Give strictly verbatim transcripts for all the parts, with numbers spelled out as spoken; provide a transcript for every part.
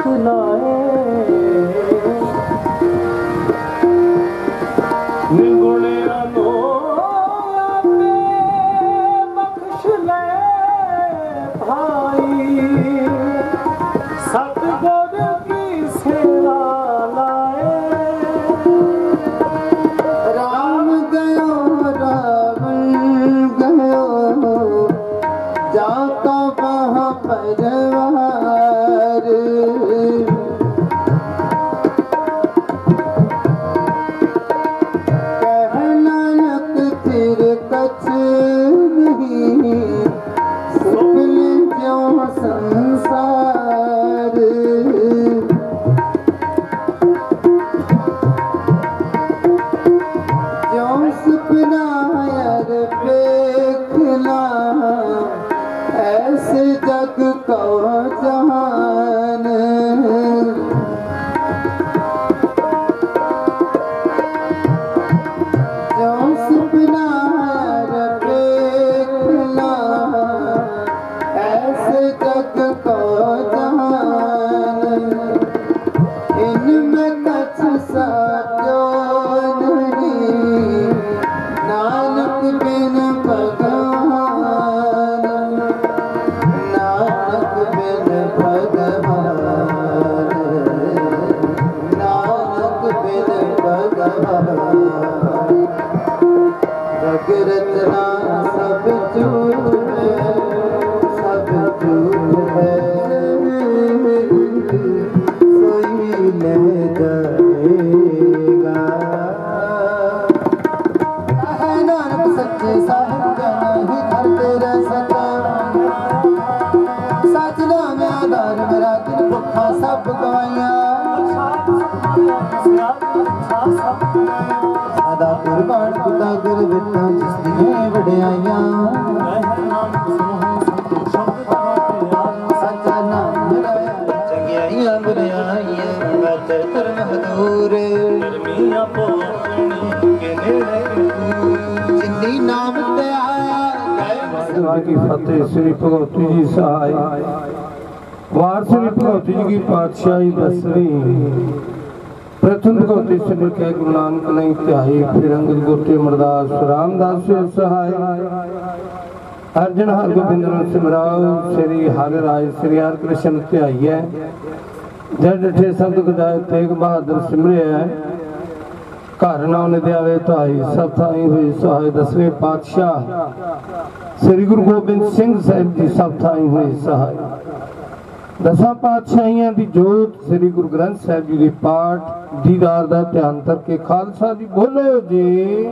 लाए निगुणिया नो आपे बख्श ले भाई सतगुर की सेवा लाए राम गयो रावण गयो जाता वहाँ परवार कह नानक फिर कछ नहीं सुन क्यों संसार जो सपना यार देखना ऐसे जग को जहान जो सपना यार देखना ऐसे जग को जहान इनमें कछ साचो नहीं नानक बिन भगवान नानक बिन भगवान नानक बिन भगवान जग रचना सब झूठ है सब झूठ है सोई ले जाएगा है नानक सच्चे साहिब जाना ही धरते रह सका सच नाम आधार मेरा दिन भुखा सब गवाइया सदा कुर्बान खुदा गुर बिना जिसदियां वड्याइयां सच्चा नाम मेरा चंगियाइयां बुराइयां वच धर्म हदूर गर्मियां पोखनी के नेड़े जिन्नी नाम ते आया वाहिगुरू की फतेह। श्री भगवती जी सहाय वार श्री भगवती जी की पातशाही दसवीं प्रथम भगवती से लिखे गुरु नानक नहीं त्याई फिर अंगद गोटे अमरदास रामदास से सहाय अर्जन हर गोबिंद सिमराव श्री हरि राय श्री हर कृष्ण त्याई है जड़ डे शब्द गजाए तेग बहादुर सिमरे है घर नाम निध्यावे ताई सब थाई हुई सहाय दसवें पातशाह श्री गुरु गोबिंद सिंह साहिब जी सब थाई हुई सहाय दसा पातशाहियां दी जोत श्री गुरु ग्रंथ साहिब जी दे पाठ दीदार दा ध्यान करके खालसा दी बोलो जी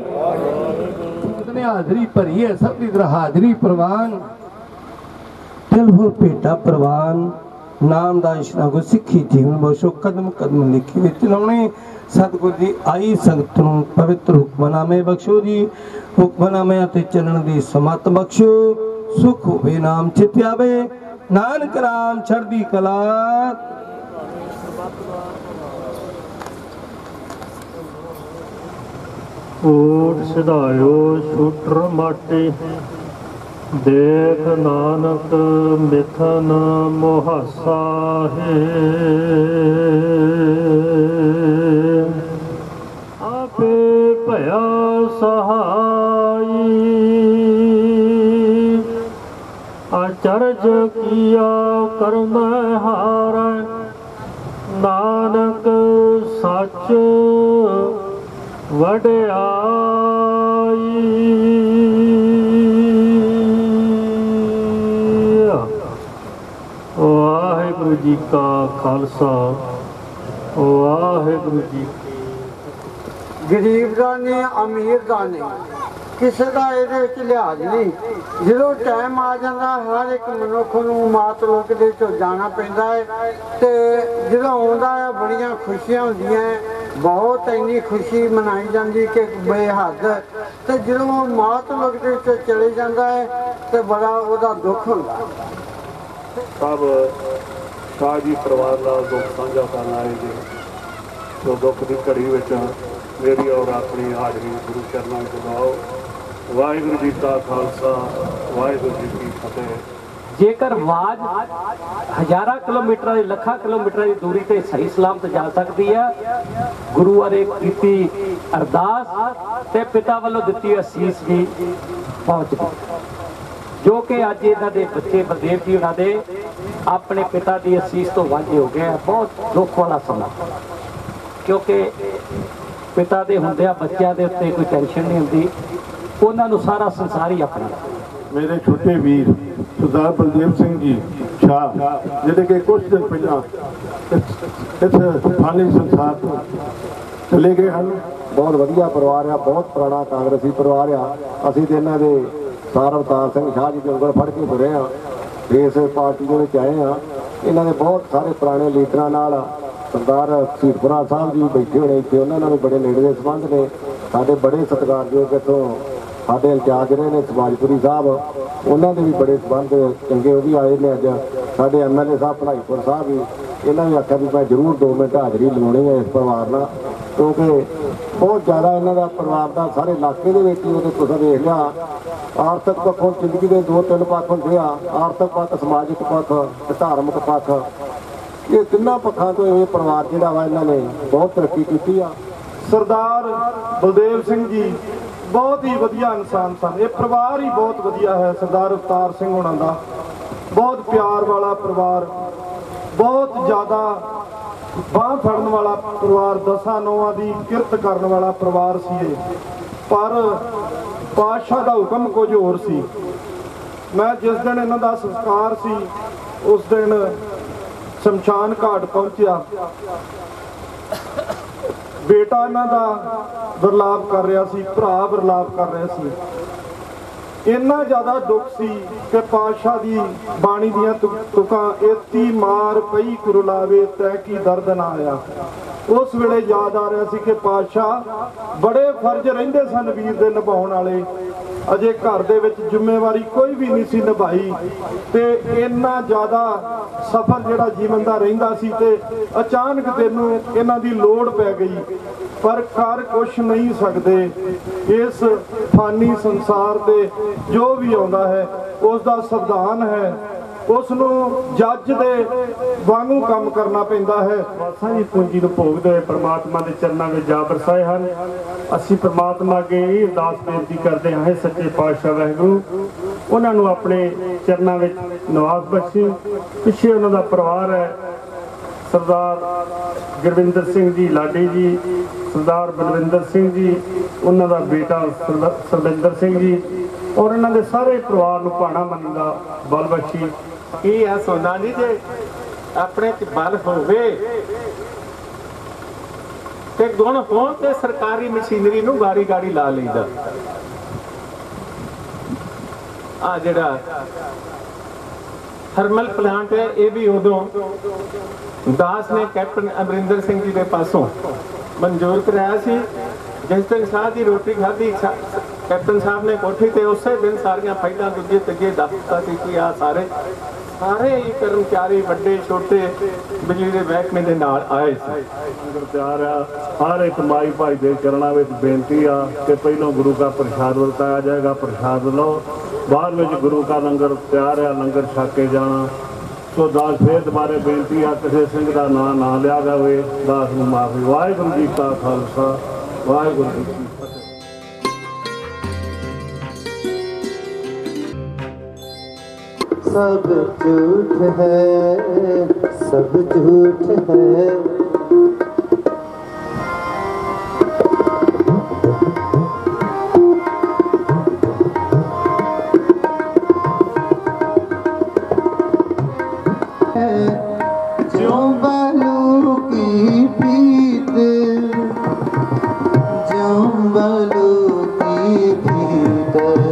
इतने हाजरी भरी है सब दी हाजरी प्रवान दिल हो भेटा प्रवान नाम दा इशना को सिੱਖੀ जीवन बख्शो कदम कदम लिखी विच लाउने सतगुर जी आई संगत नूं पवित्र हुक्मनामे बख्शो जी हुक्मनामे ते चलन दी समत बख्शो सुख होवे नाम चित आवे नानक राम चढ़दी कला ऊट सिधायो छूटर माटे देख नानक मिथन मुहासा है आपे भया सहाई अचरज किया कर्म हार नानक सच वड्याई वाहिगुरु जी का खालसा वाहिगुरु जी की गरीब का नहीं अमीर का नहीं किसी का ये लिहाज नहीं जो टाइम आ जाता हर एक मनुख नूं मात लोक दे चों जाना पैंदा है ते जो आउंदा है बड़ियां खुशियां होंदियां बहुत इन्नी खुशी मनाई जाती कि बेहद ते जो मात लोक दे चों चले जाता है तो बड़ा उहदा दुख हुंदा सब शाह जी परिवार का दुख साझा करना आए जी तो दुख की घड़ी में मेरी और अपनी हाजरी गुरु चरणों में लगाओ वाहिगुरू जी का खालसा वाहिगुरू जी की फतेह। जेकर आवाज हजारा किलोमीटर लखा किलोमीटर की दूरी ते सही सलामत जा सकती है, गुरु ने की अरदास ते पिता वालों दी असीस भी पहुंच गई, जो कि अज इन्हों के बच्चे बलदेव जी उन्होंने अपने पिता की असीस तो वांझे हो गए। बहुत दुख वाला समा, क्योंकि पिता के होंदे बच्चों के उत्ते कोई टेंशन नहीं होंगी, उन्होंने सारा संसार ही अपना। मेरे छोटे वीर सरदार बलदेव सिंह जी शाह जिहड़े कि कुछ दिन पहला इस फानी संसार तो चले गए हैं। बहुत वधिया परिवार आ, बहुत पुराना कांग्रेसी परिवार आ। असीं ते इन्हां दे सार अवतार सिंह शाह जी के ਉਂਗਲ फड़ के तुरे हाँ, इस पार्टी के विच आए हाँ। इन्हां दे बहुत सारे पुराने लीडरां नाल सरदार सीतपुरा साहब जी बैठे होने इत्थे, उन्हां नाल बड़े नेड़े दे संबंध ने। साडे बड़े सत्कारयोग इत्थों साडे इंचार्ज रहे ने समाजपुरी साहब, उन्होंने भी बड़े संबंध चंगे वो भी आए ने। अज साडे एम एल ए साहब भलाईपुर साहब भी इन्होंने भी आख्या भी मैं जरूर दो मिनट हाज़री लवानी है इस परिवार नाल, क्योंकि बहुत ज़्यादा इन्हों का परिवार का सारे इलाके के तुसीं देख लिया। आर्थिक पक्षों जिंदगी के दो तीन पक्ष होंदे आ, आर्थिक पक्ष, समाजिक पक्ष, धार्मिक पक्ष, ये तिन्ना पक्षों तो ये परिवार जिहड़ा वा इन्हों ने बहुत तरक्की की आ। सरदार बलदेव सिंह जी बहुत ही वधिया इंसान सन, ये परिवार ही बहुत वधिया है। सरदार अवतार सिंह होना का बहुत प्यार वाला परिवार, बहुत ज़्यादा बांह फड़न वाला परिवार, दसा नौवां की किरत करने वाला परिवार सी। पर पातशाह का हुक्म कुछ होर सी। मैं जिस दिन इन्हां दा संस्कार सी उस दिन शमशान घाट पहुंचा, बेटा इन्हां दा विरलाप कर रहा सी, भरा विरलाप कर रहे सी। इन्ना ज़्यादा दुख सी कि पातशाह की बाणी दियां तुकां एती मार पई गुरु लावे तै की दर्द ना आया। उस वेले याद आ रहा सी कि पातशाह बड़े फर्ज रहिंदे सन वीर दे निभाउण वाले, अजे घर दे विच जिम्मेवारी कोई भी नहीं सी निभाई, ते इन्ना ज़्यादा सफर जिहड़ा जीवन दा रहिंदा सी ते अचानक तैनूं इन्हां दी लोड़ पै गई। पर कर कुछ नहीं सकते, इस फानी संसार से जो भी आता है उसका संविधान है, उसनों जज दे वांगू काम करना पैंदा है। सारी पूंजी को भोगते हुए परमात्मा के चरणों में जा बरसाए हैं। असी परमात्मा अगे ये अरदास बेनती करते हैं, सच्चे पातशाह वाहिगुरू उन्होंने अपने चरणों में निवास बख्शी। पिछे उन्होंने परिवार है, सरदार गुरविंदर सिंह जी लाडी जी, सरदार बलविंदर सिंह जी, उन्होंने बेटा सरविंदर सिंह जी और उन्होंने सारे परिवार को भाणा मनन का बल बख्शी। की है सोना जी, जे अपने च बल होवे ते गुण होण ते सरकारी मशीनरी नूं गाड़ी गाड़ी ला लईदा। आ जिहड़ा थर्मल प्लांट है ये भी उदों दास ने कैप्टन अमरिंदर सिंह जी के पासों मंजूर कराया सी। जिस दिन शाह की रोटी खाधी कैप्टन साहब ने कोठी ते उस दिन सारिया फाइलां दूजे तगे दस दिता सी कि आ सारे सारे ही कर्मचारी वड्डे छोटे बिजली के महकमे के नाल आए सी। तैयार आ, हर एक माई भाई के चरणों में बेनती आ कि पहलों गुरु का प्रसाद वरताया जाएगा, प्रसाद लो, बाद में गुरु का लंगर तैयार है, लंगर छक के जाना। तो दास फिर दोबारा बेनती आ किसी सिंह का नाम ना लिया जाए, दास को माफी। वाहिगुरू जी का खालसा, वाहिगुरू जी की फतेह। सब झूठ है, सब झूठ है, जो बालू की प्रीत, जो बालू की प्रीत,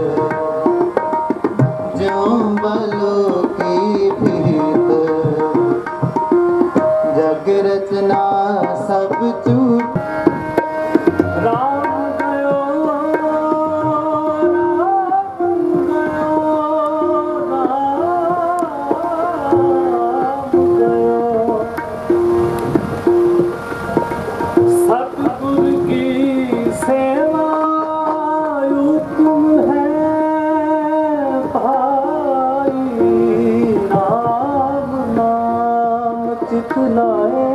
जो बालू की प्रीत, जग रचना सब झूठ। राम गयो, राम गयो, सतगुरु की सेवा हुक्म है भाई। लाए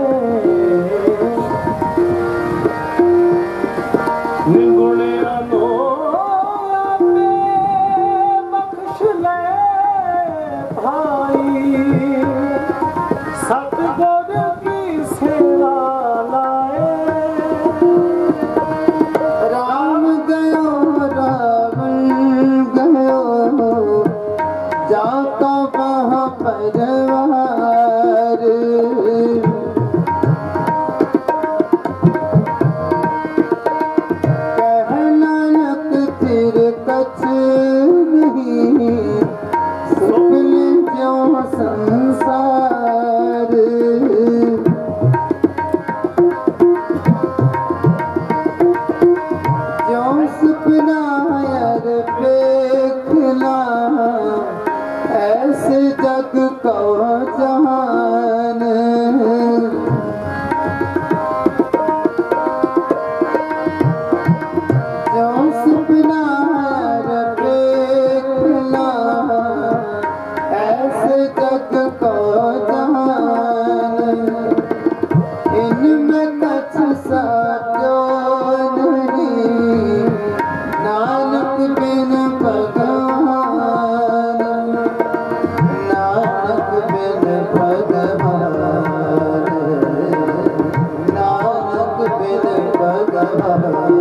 निगुणिया नो आपे बख्श ले भाई सतगुर की सेवा लाए राम गयो रावण गयो जाता वहाँ परवार कहनायक तिर कछ नहीं सुन जो संसार जो सपना यार देखला ऐसे जग को जहान जो सपना देखला ऐसे जग को जहान इनमें कछ साचो नहीं नानक बिन भगवान नानक बिन भगवान नानक बिन भगवान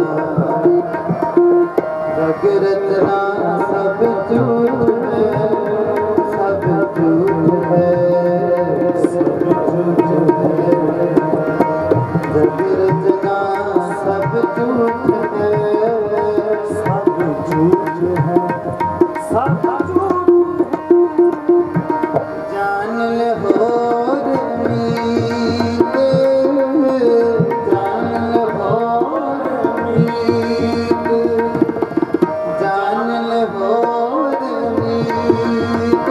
जग रचना सब झूठ है सब झूठ है सब झूठ है जग रचना सब झूठ है सब झूठ है सब झूठ जान ले हो मीत जान ले हो मीत जान ले हो मीत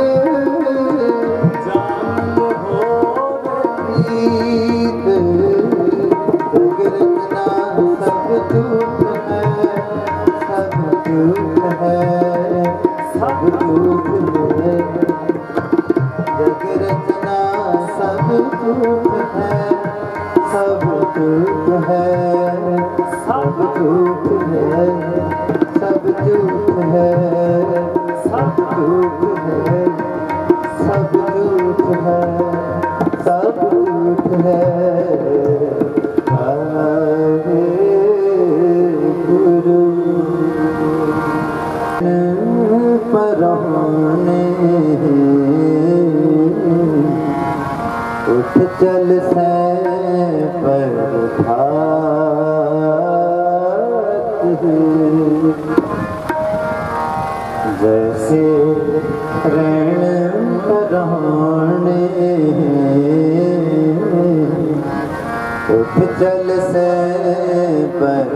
जान ले हो मीत जग रचना सब झूठ है सब झूठ है सब झूठ है जग रचना सब झूठ है सब झूठ है सब झूठ है सब झूठ है सब झूठ है सब झूठ है सब झूठ है हरे गुरु पराने उठ चल से पर जैसे रण पराने उठ चल से पर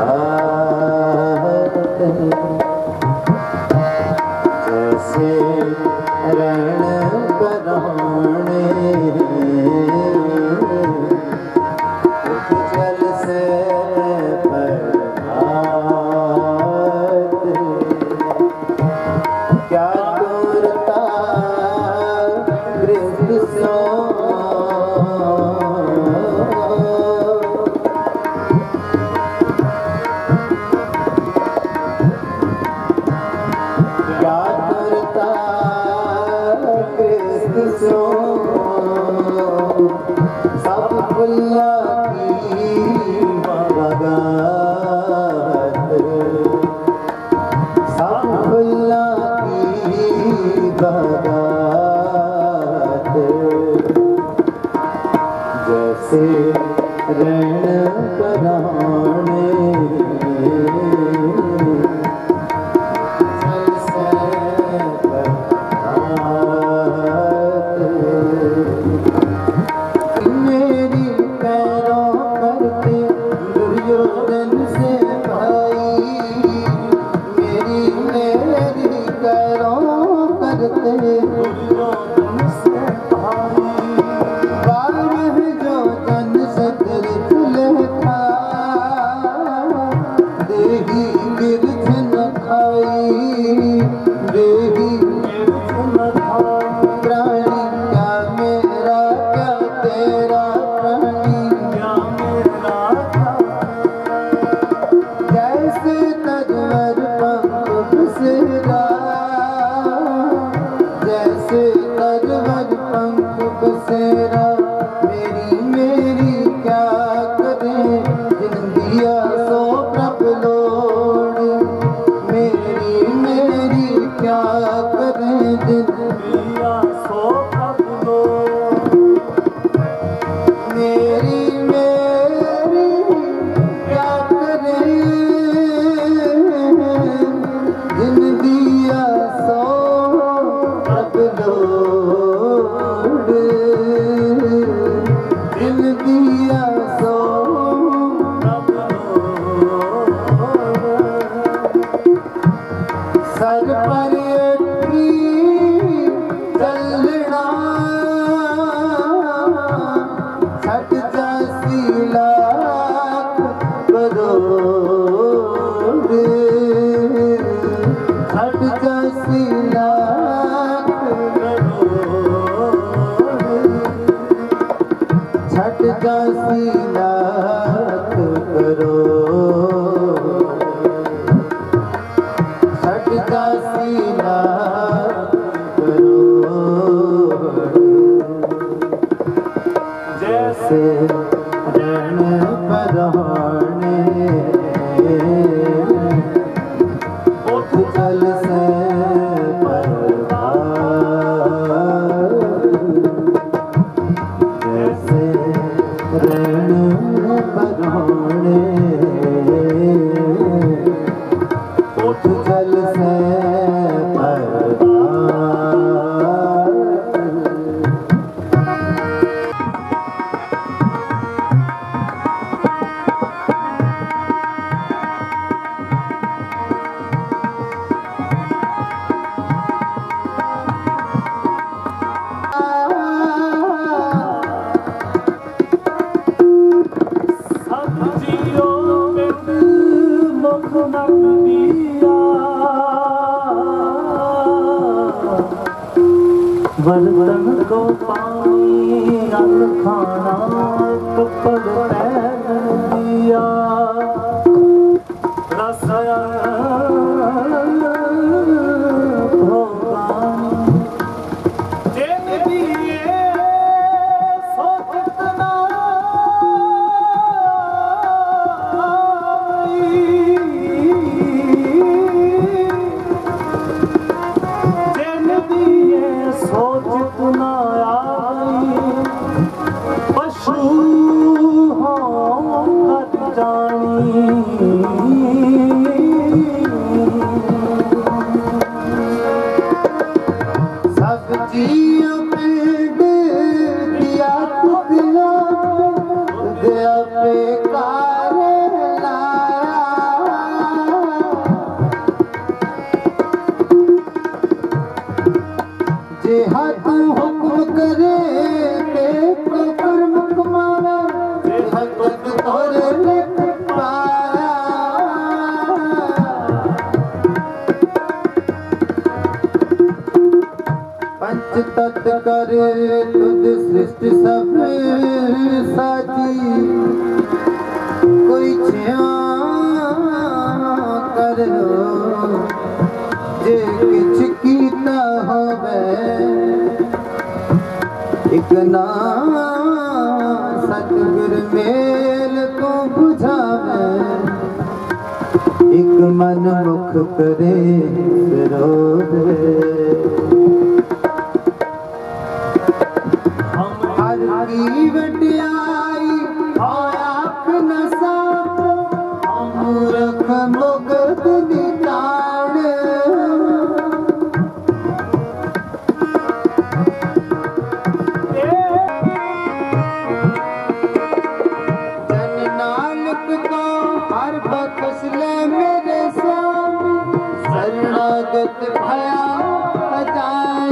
जैसे रण पराने जल से क्या दूरता कृष्ण क्या दूरता कृष्ण सब बुल्ला की बगात सब बुल्ला की बगात जैसे रण पराने तेरा बसेरा मेरी मेरी क्या करें जिंदिया सो प्रभ लोड़ मेरी मेरी क्या करें जिंदिया सो प्रभ लोड़ मेरी मेरी क्या करें जिंदिया सो प्रभ लोड़ जिंदिया सो प्रभ लोड़ सर पर अटकी चलना छट जासी लाख करोड़ छट जासी लाख करोड़ छट जासी लाख करोड़ छट जासी लाख करोड़ जैसे रण परहाने उठ जल से परवार जैसे रण परहाने उठ जल से परवार बर्तन को पानी रल खाना कपड़ पहन दिया रसया तत् कर तुद सृष्टि सब साची कोई छिया करो जे किछ कीता होवे एक ना सतगुर मेल को बुझावे एक मन मुख करे विरोध वटियाई आख नसा मूर्ख मुगत निकाल जन नानक को हर बख्श ले मेरे स्वामी शरणागत भया अजान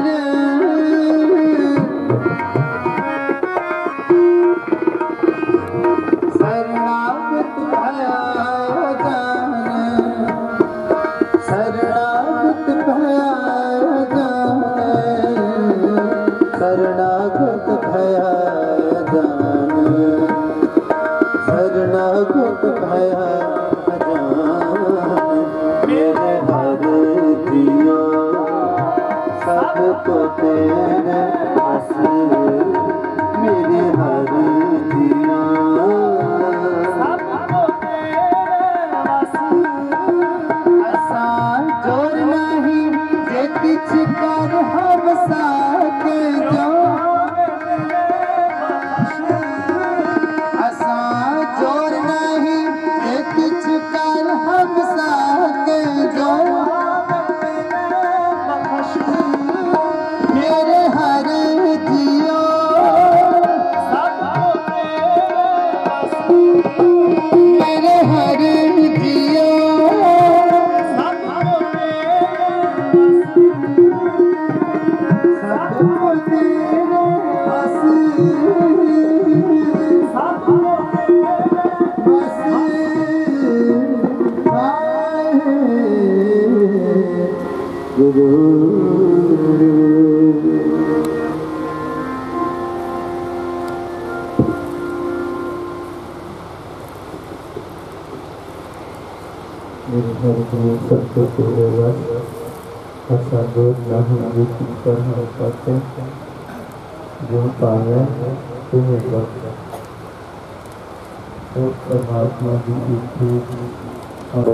शरणागत भया जान शरणागत भया जान शरणागत भया जान शरणागत भया जान मेरे हर जियो सब को तेरे बस मेरे हर जिया सबको तेरे बस आसान जोर नहीं जे किछ कर हम साके जो आसान जोर नहीं जे किछ कर हम साके जो मेरे हर जियो मेरे हर जियो सबको तेरे बस बस आए गुरु मेरे हर गुरु सबको तेरे बस ऐसा दूर नहीं जिस पर हम पाते जो पाया तुम्हें बस तो परमात्मा की इच्छा और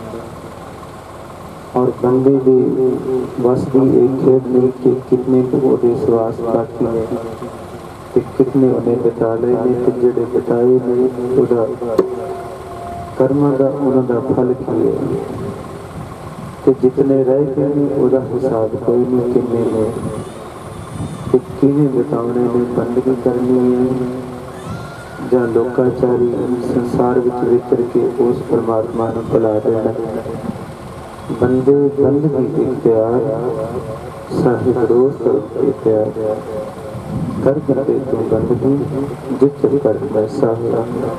और बंदे दी बस दी एक खेद नहीं कि कितने को ओदे सवास बाकी ने ते कितने उन्हें बता ले ने ते जेड़े बताए ने ओदा कर्मा दा उन्हां दा फल की है ते जितने रह गए ने ओदा हिसाब कोई नहीं किन्ने ने ते किने बतावने ने बंदगी करनी है जा लोकाचारी संसार विच विचर के उस परमात्मा नूं भुला देना बंदे बंदगी इख्तियार साहिब रोज इख्तियार कर करते तू बंदगी जित कर मैं साहिब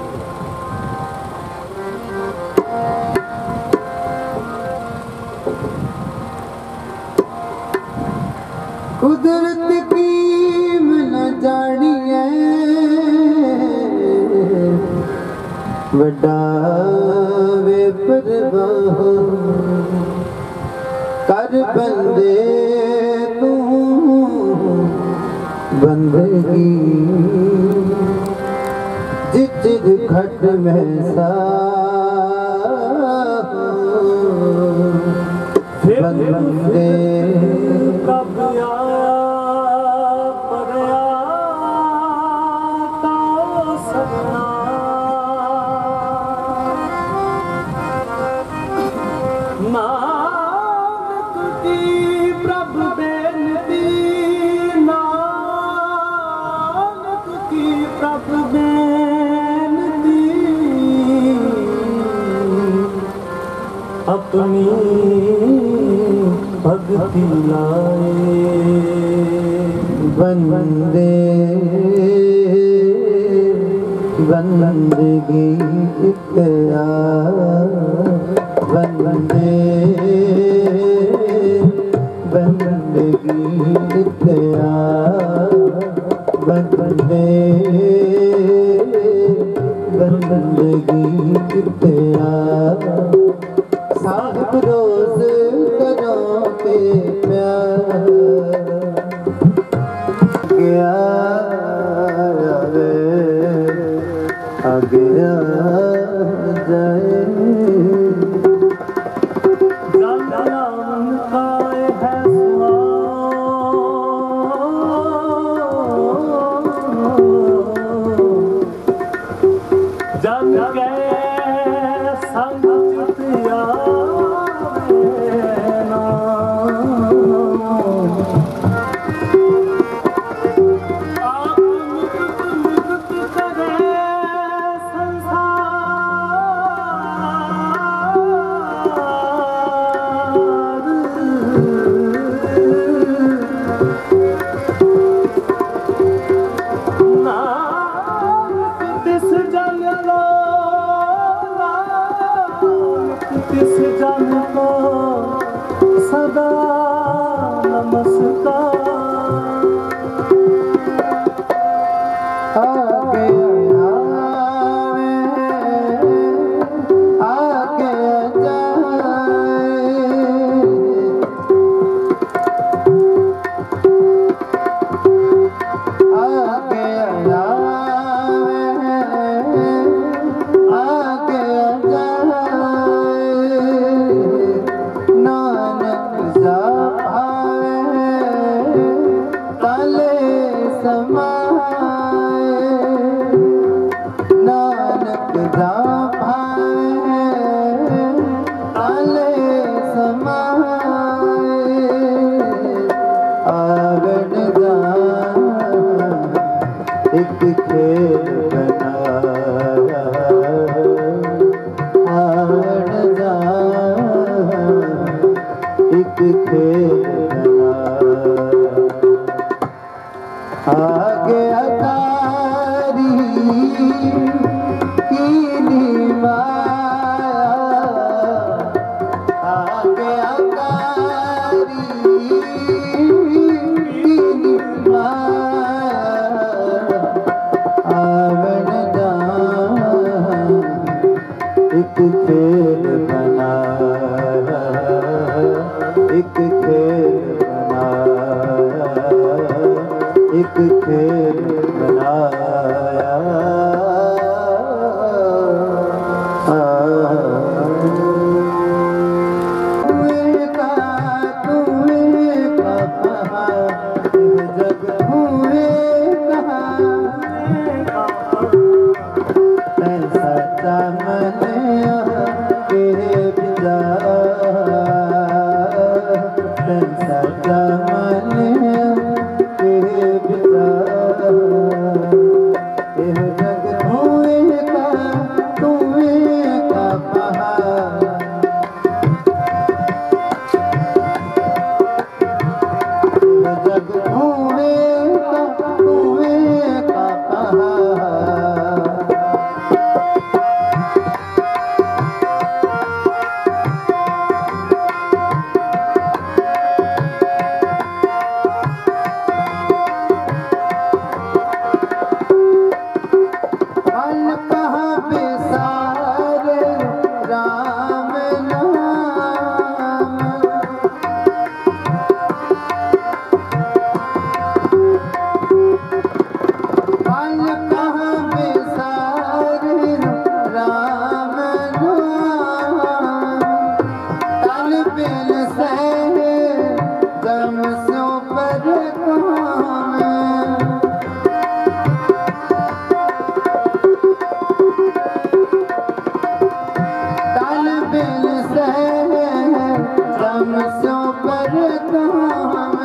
कुदरत की न जानिए वड्डा वे परवाह कर बंदे तू बंदगी जिच खट में सा बंदे कब आया परया तो सपना नानक की प्रभु बेनती नानक की प्रभु बेनती अपनी भक्ति लाए बंदे बंदगी इख्तियार बंदे बंदगी इख्तियार बंदे बंदगी इख्तियार साहिब रोज करो के प्यार गया आगे आ जाए संसार एक खेल बनाया हार जा एक खेल बनाया आगे अकारी की माया आगे अकारी की माया आवण जान एक खेल बनाया एक खेल बनाया एक खेल बनाया तुम्हें का तुम्हें का कहा जग हुए कहा ऐसा चमन तेरे पिता ऐसा चमन तेरे पिता यह जग हुए का तुम्हें का कहा जग हुए का तुम्हें का कहा कल कहाँ बेसार राम नाम कल कहाँ बेसार राम नाम तन बिन सह जम सो पर काम तन बिन सह जम सो पर काम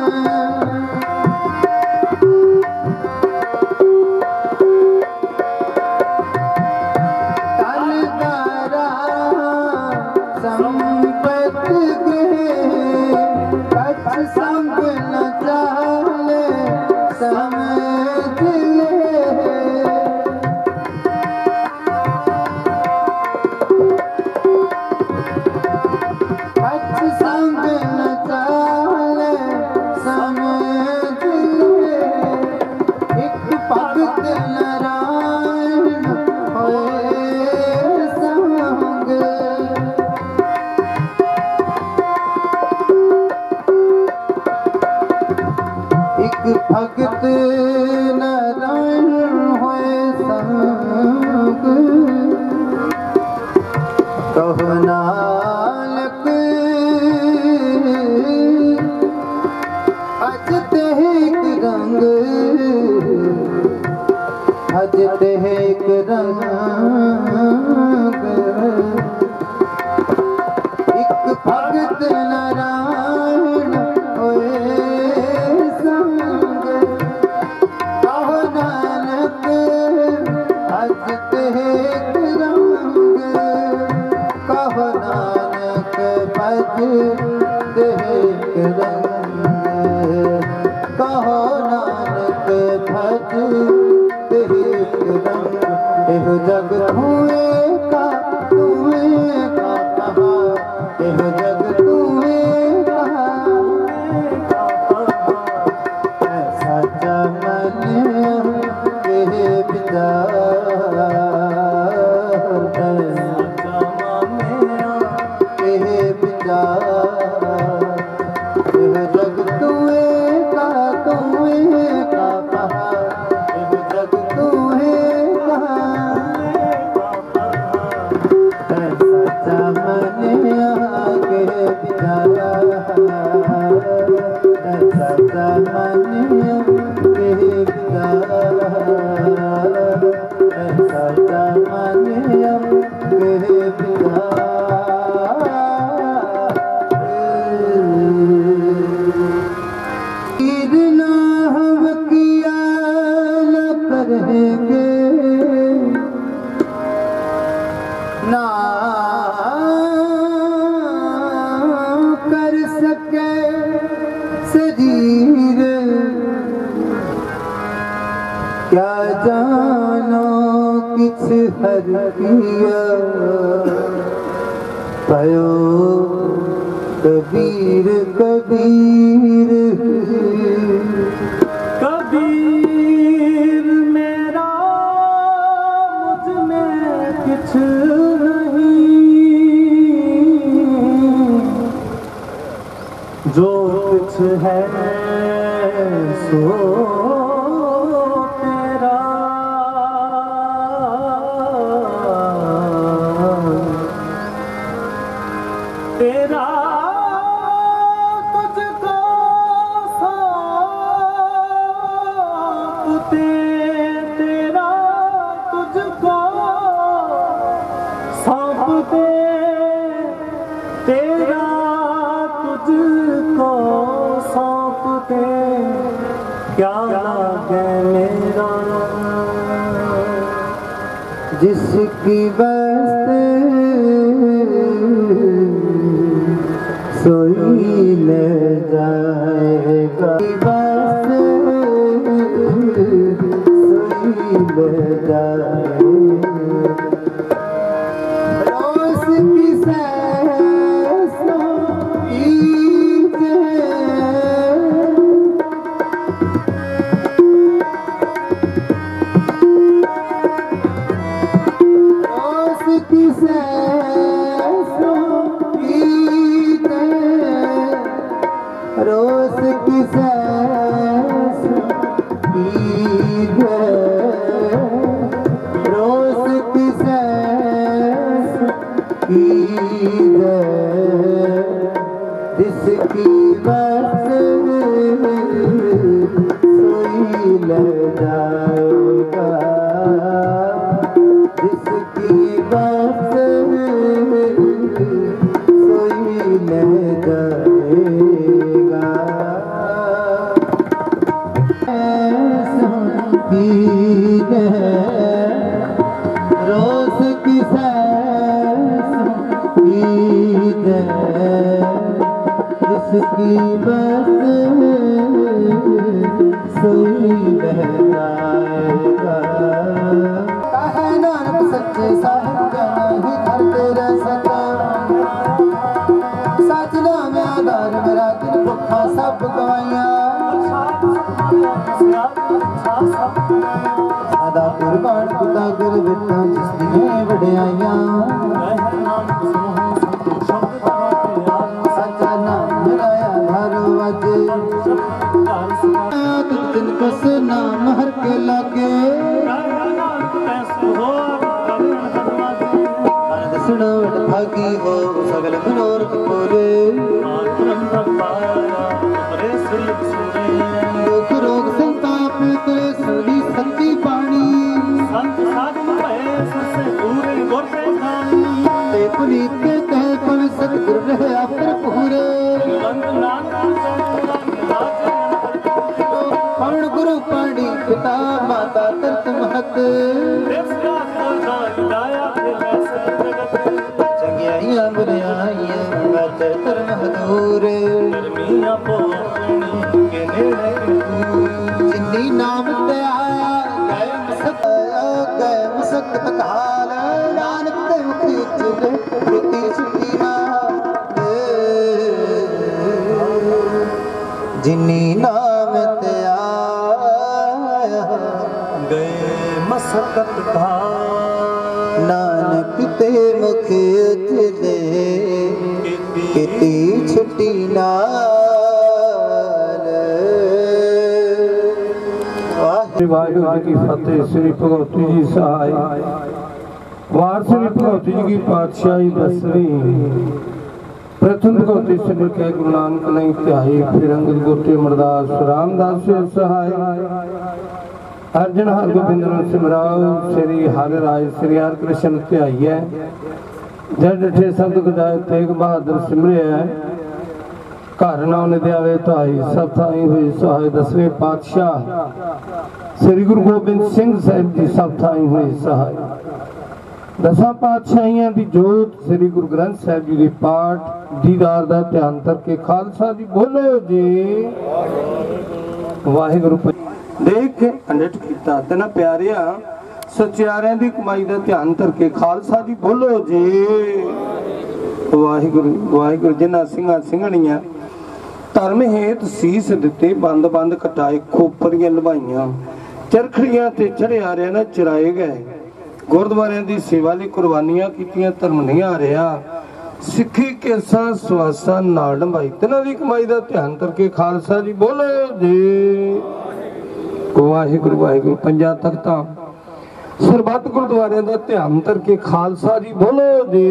तन तारा संपत गृह कछ संग न चाले समझ ले कछ संग न चाले समझ ले एक भगत नारायण होए संग एक भगत नारायण होए संग कहो नानक अजते एक रंग अजते एक रंग एक भगत नारायण होए संग कहो नानक अजते एक रंग कहो नानक भज देख रंग कहो नानक भज देख रंग एह जग हुए का तुम्हें का कहा एह जग तुम्हें कहा ऐसा चमन तेरे पिता तेरे पिता यह जग तुम्हें का तुम्हें का कहा यह जग तुम्हें कहा ऐसा चमन आगे बिताया ऐसा चमन के बिताया ऐसा चमन के बिताया क्या जानो किछ हर किया भयो कबीर कबीर कबीर मेरा मुझ में किछ नहीं, जो कुछ है सो तेरा। तेरा तुझको सौंपते, तेरा तुझको सौंपते, तेरा तुझको सौंपते, क्या लागे मेरा। जिसकी बस्ते सोई ले जाएगा, बस सोई ले जाएगा। रोज की सैसों ईद रोज की सैसों ईद रोज की सैस ईद रोज की सैस ईद जिसकी बस सोई ले जाएगा, जिसकी बस सोई ले जाएगा। ईद रोज की सैस ईद जिसकी बस सोई ले जाएगा। कहे नानक सच्चे साहिब नहीं घर तेरा सता, सच नाम आधार मेरा दिल भुखा सब गवाइया। सदा कुर्बान खुदा गुर बिना जिसने वड्याइया। सच्चा नाम मेरा आधार वाजे, दिन कस नाम हर के लागे। दसना वट भागी हो सगल मनोरथ पूरे, दुख रोग संताप तेरे सुनी सच्ची बाणी। ते पुनीत के कहे पव सतगुर रहे अपर पूरे। पवन गुरु पाणी पिता माता तरत महत, चंगियाइयां बुराइयां बाचर तरम हदूर। जिन्नी नाम ते आया गए मसक गए मसकत काल, नानक ते मुखी उजले प्रीति छुट्टी ना। जिन्नी नाम ते आया गए मसकत काल, नानक ते मुखी उजले प्रीति छुट्टी ना। वाहिगुरू जी की फतेह। श्री भगवती जी सहाय। वार श्री भगवती जी की पातशाही दसवीं। प्रथम भगवती श्री के गुरु नानक नहीं त्याई, फिर अंगद गोटे अमरदास रामदास से सहाय। अर्जन हर गोबिंद सिमराव श्री हर राय श्री हर कृष्ण त्याई है। जड ठे शब्द गजाए तेग बहादुर सिमरे है। घर नाम निध्यावे ताई सब थाई हुई सहाय। दसवें पातशाह श्री गुरु गोबिंद सिंह साहिब जी सब थाई हुई सहाय। दसा पातशाहियां दी जोत श्री गुरु ग्रंथ साहिब जी के पाठ दीदार दा ध्यान करके खालसा जी बोलो जी वाहिगुरु। देख के अंडित किया। तेना प्यारिया सचियारियां दी कमाई का ध्यान करके खालसा जी बोलो जी वाहिगुरु वाहिगुरु। जिन्हां सिंघां सिंघणियां धर्म हेत सीस दिते बंद बंद कटाए खोपरियां लवाइयां चरखड़ियां ते चढ़ियारियां नाल चराए गए गुरुद्वारियां दी सेवा लई कुर्बानियां कीतियां धर्म नहीं आ रहा सिक्खी केसा सुआसा नाल निभाई। तिन्हां दी कमाई का ध्यान करके खालसा जी बोलो जी वाहिगुरु वाहिगुरु। पंजां तख्तां सरबत गुरुद्वारियां दा ध्यान करके खालसा जी बोलो जी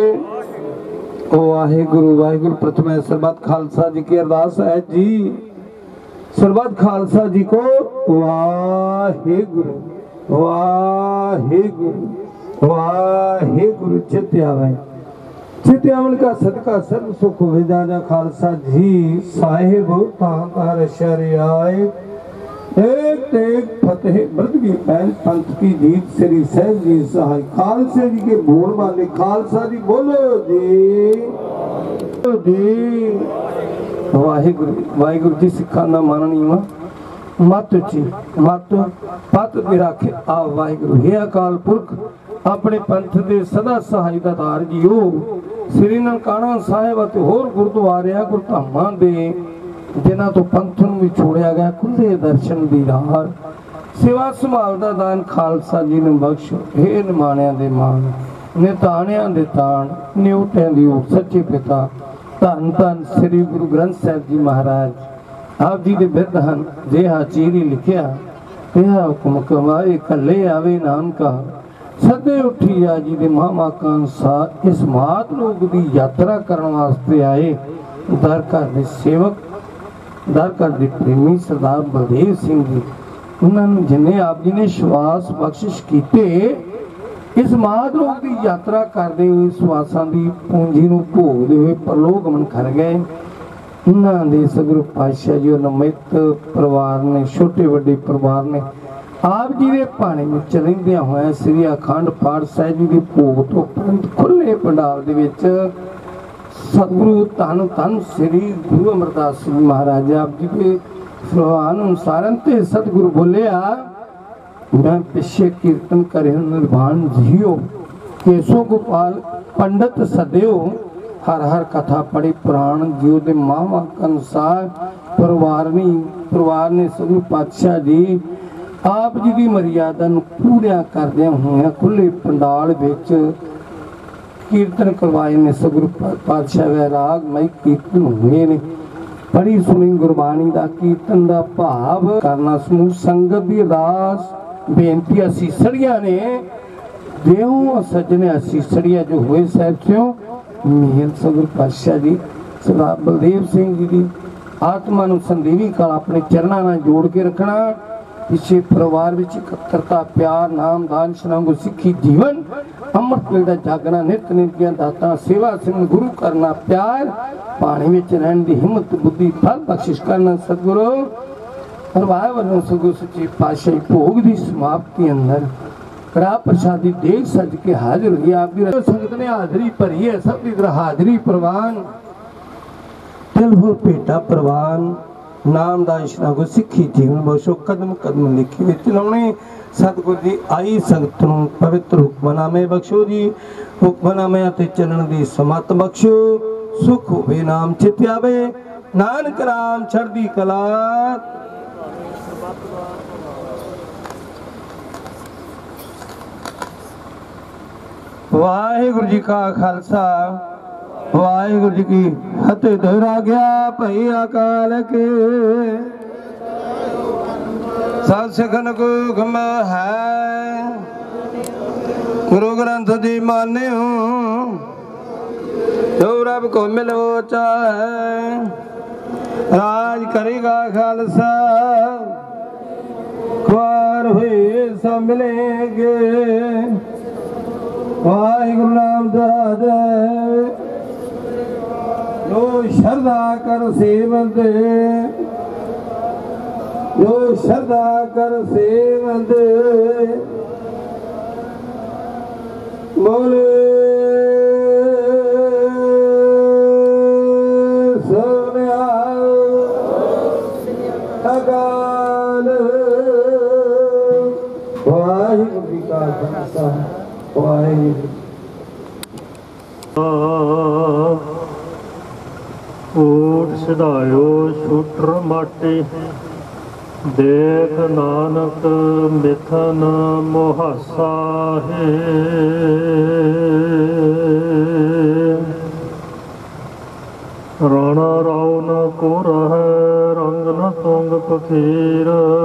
वाहिगुरु वाहिगुरु। प्रथम सरबत खालसा जी की अरदास है जी सरबत खालसा जी को वाहिगुरु वाहिगुरु वाहिगुरु। चित्यावे चित्यावन का सदका सर्व सुख विदाना खालसा जी साहिब तांकार शरियाए एक एक फतेह मृद की पहल पंथ की जीत श्री सहज जी सहाय। खालसे जी के बोल वाले खालसा जी बोलो जी जी वाहिगुरु वाहिगुरु जी। सिखा ना माननी वा मत जी मत पत दे राखे आ वाहिगुरु। हे अकाल पुरख अपने पंथ दे सदा सहाय दातार जीओ श्री ननकाना साहिब ते होर गुरुद्वारियां गुरधामां दे जिन्हां तो पंथ नूं विछोड़िया गया खुले दर्शन दी राह सेवा संभाल दा दान खालसा जी नूं बख्शो। हे निमाणियां दे मान निताणियां दे ताण निउटियां दी ऊट सच्चे पिता धन धन श्री गुरु ग्रंथ साहिब जी महाराज आप जी दे बिरध हन जिहा चीरी लिखिया यह हुक्म कमाए कले आवे नानका सदे उठी आ जी दे मामा कांसा इस मात लोग दी यात्रा करने वास्ते आए दर घर दे सेवक दर घर दे प्रेमी सरदार बलदेव सिंह जी उन्होंने जिन्हें आप जी ने श्वास बख्शिश कीते इस मात लोग की यात्रा करते हुए श्वासां की पूंजी नूं भोगदे हुए परलोक गमन कर गए। उन्होंने सतगुरु पातशाह जी और नमित परिवार ने छोटे वड्डे परिवार ने आप जी के भाणे में रहिंदियां होया श्री अखंड पाठ साहिब जी के भोग तो उपरंत खुले पंडाल दे विच सतगुरु धन धन श्री गुरु अमरदास जी महाराज आप जी के फरमान अनुसार ते सतगुरु बोलिया मैं पिछे कीर्तन करे निर्वाण जियो केशो गोपाल पंडित सदैव हर हर कथा पढ़ी पुराण जियो दे मामा अनुसार परिवार ने परिवार ने सतगुरु पातशाह जी आप जी की मर्यादा नूं पूरा करदियां होइयां खुले पंडाल विच कीर्तन करवाए ने सतगुरु पातशाह वैराग मई कीर्तन हुए ने बड़ी सुनी गुरबाणी का कीर्तन का भाव करना समूह संगत की अरदास बेनती असीसड़िया ने देव सजने असीसड़िया जो हुए साहब क्यों मेहर सतगुरु पातशाह जी सरदार बलदेव सिंह जी की आत्मा नूं संदेवी काल अपने चरणों नाल जोड़ के रखना पिछे परिवार विच इकत्तरता प्यार नाम दान शनांगो सिक्खी जीवन अमृत वेल दा जागना नित नित्यां दातां सेवा सिंह गुरु करना प्यार पानी विच रहन दी हिम्मत बुद्धि फल बख्शिश करना सतगुरु परिवार वालों सतगुरु सच्चे पातशाह भोग दी समाप्ति अंदर कड़ा प्रसादी देख सज के हाजिर हुई आप दी संगत ने हाजरी भरी है सब दी तरह हाजरी प्रवान दिल हो भेटा प्रवान नाम दा इशना को सिक्खी जीवन बख्शो कदम कदम लिखी विच लाउणे सतगुरु जी आई संगत नूं पवित्र हुक्मनामे बख्शो जी हुक्मनामे ते चलन दी समत बख्शो सुख होवे नाम चित आवे नानक नाम चढ़दी कला। वाहिगुरु जी का खालसा वाहिगुरु जी की फतेह। दोहरा गया भई अकाल के सत सिखन को हुक्म है गुरु ग्रंथ जी मान्यो जो रब को मिलो चाहे राज करेगा खालसा ख्वार हुए सब मिलेंगे वाहिगुरु नाम दाद जो श्रद्धा कर सेवंत जो श्रद्धा कर सेवंत बोले सोनिया अकाल ਵਾਹਿਗੁਰੂ ਜੀ ਕਾ ਖਾਲਸਾ ਵਾਹਿਗੁਰੂ। ਊਠ ਸਿਧਾਇਓ ਛੁਟਰ ਮਾਟੀ, ਦੇਖ ਨਾਨਕ ਮਿਥਨ ਮੁਹਾਸਾ ਹੈ। ਰਾਣਾ ਰਾਉ ਨ ਕੋ ਰਹਿ, ਰੰਗ ਨ ਤੁੰਗ ਪਖੀਰ।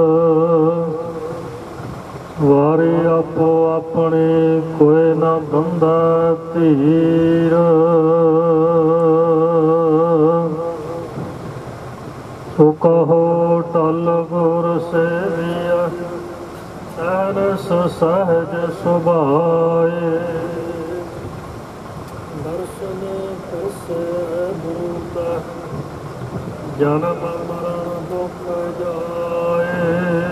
ਵਾਰੇ ਆਪੋ ਆਪਣੇ, ਕੋਇ ਨ ਬੰਦਾ ਧੀਰ। ਸੋ ਕਹੋ ਟਲ ਗੁਰ ਸੇਵੀਆ, ਐਨਸ ਸਹਿਜ ਸੁਭਾਏ। ਦਰਸ਼ਨ ਪਰਸੈ ਭੂਤ, ਜਨਮ ਮਰਨ ਦੁਖ ਜਾਏ।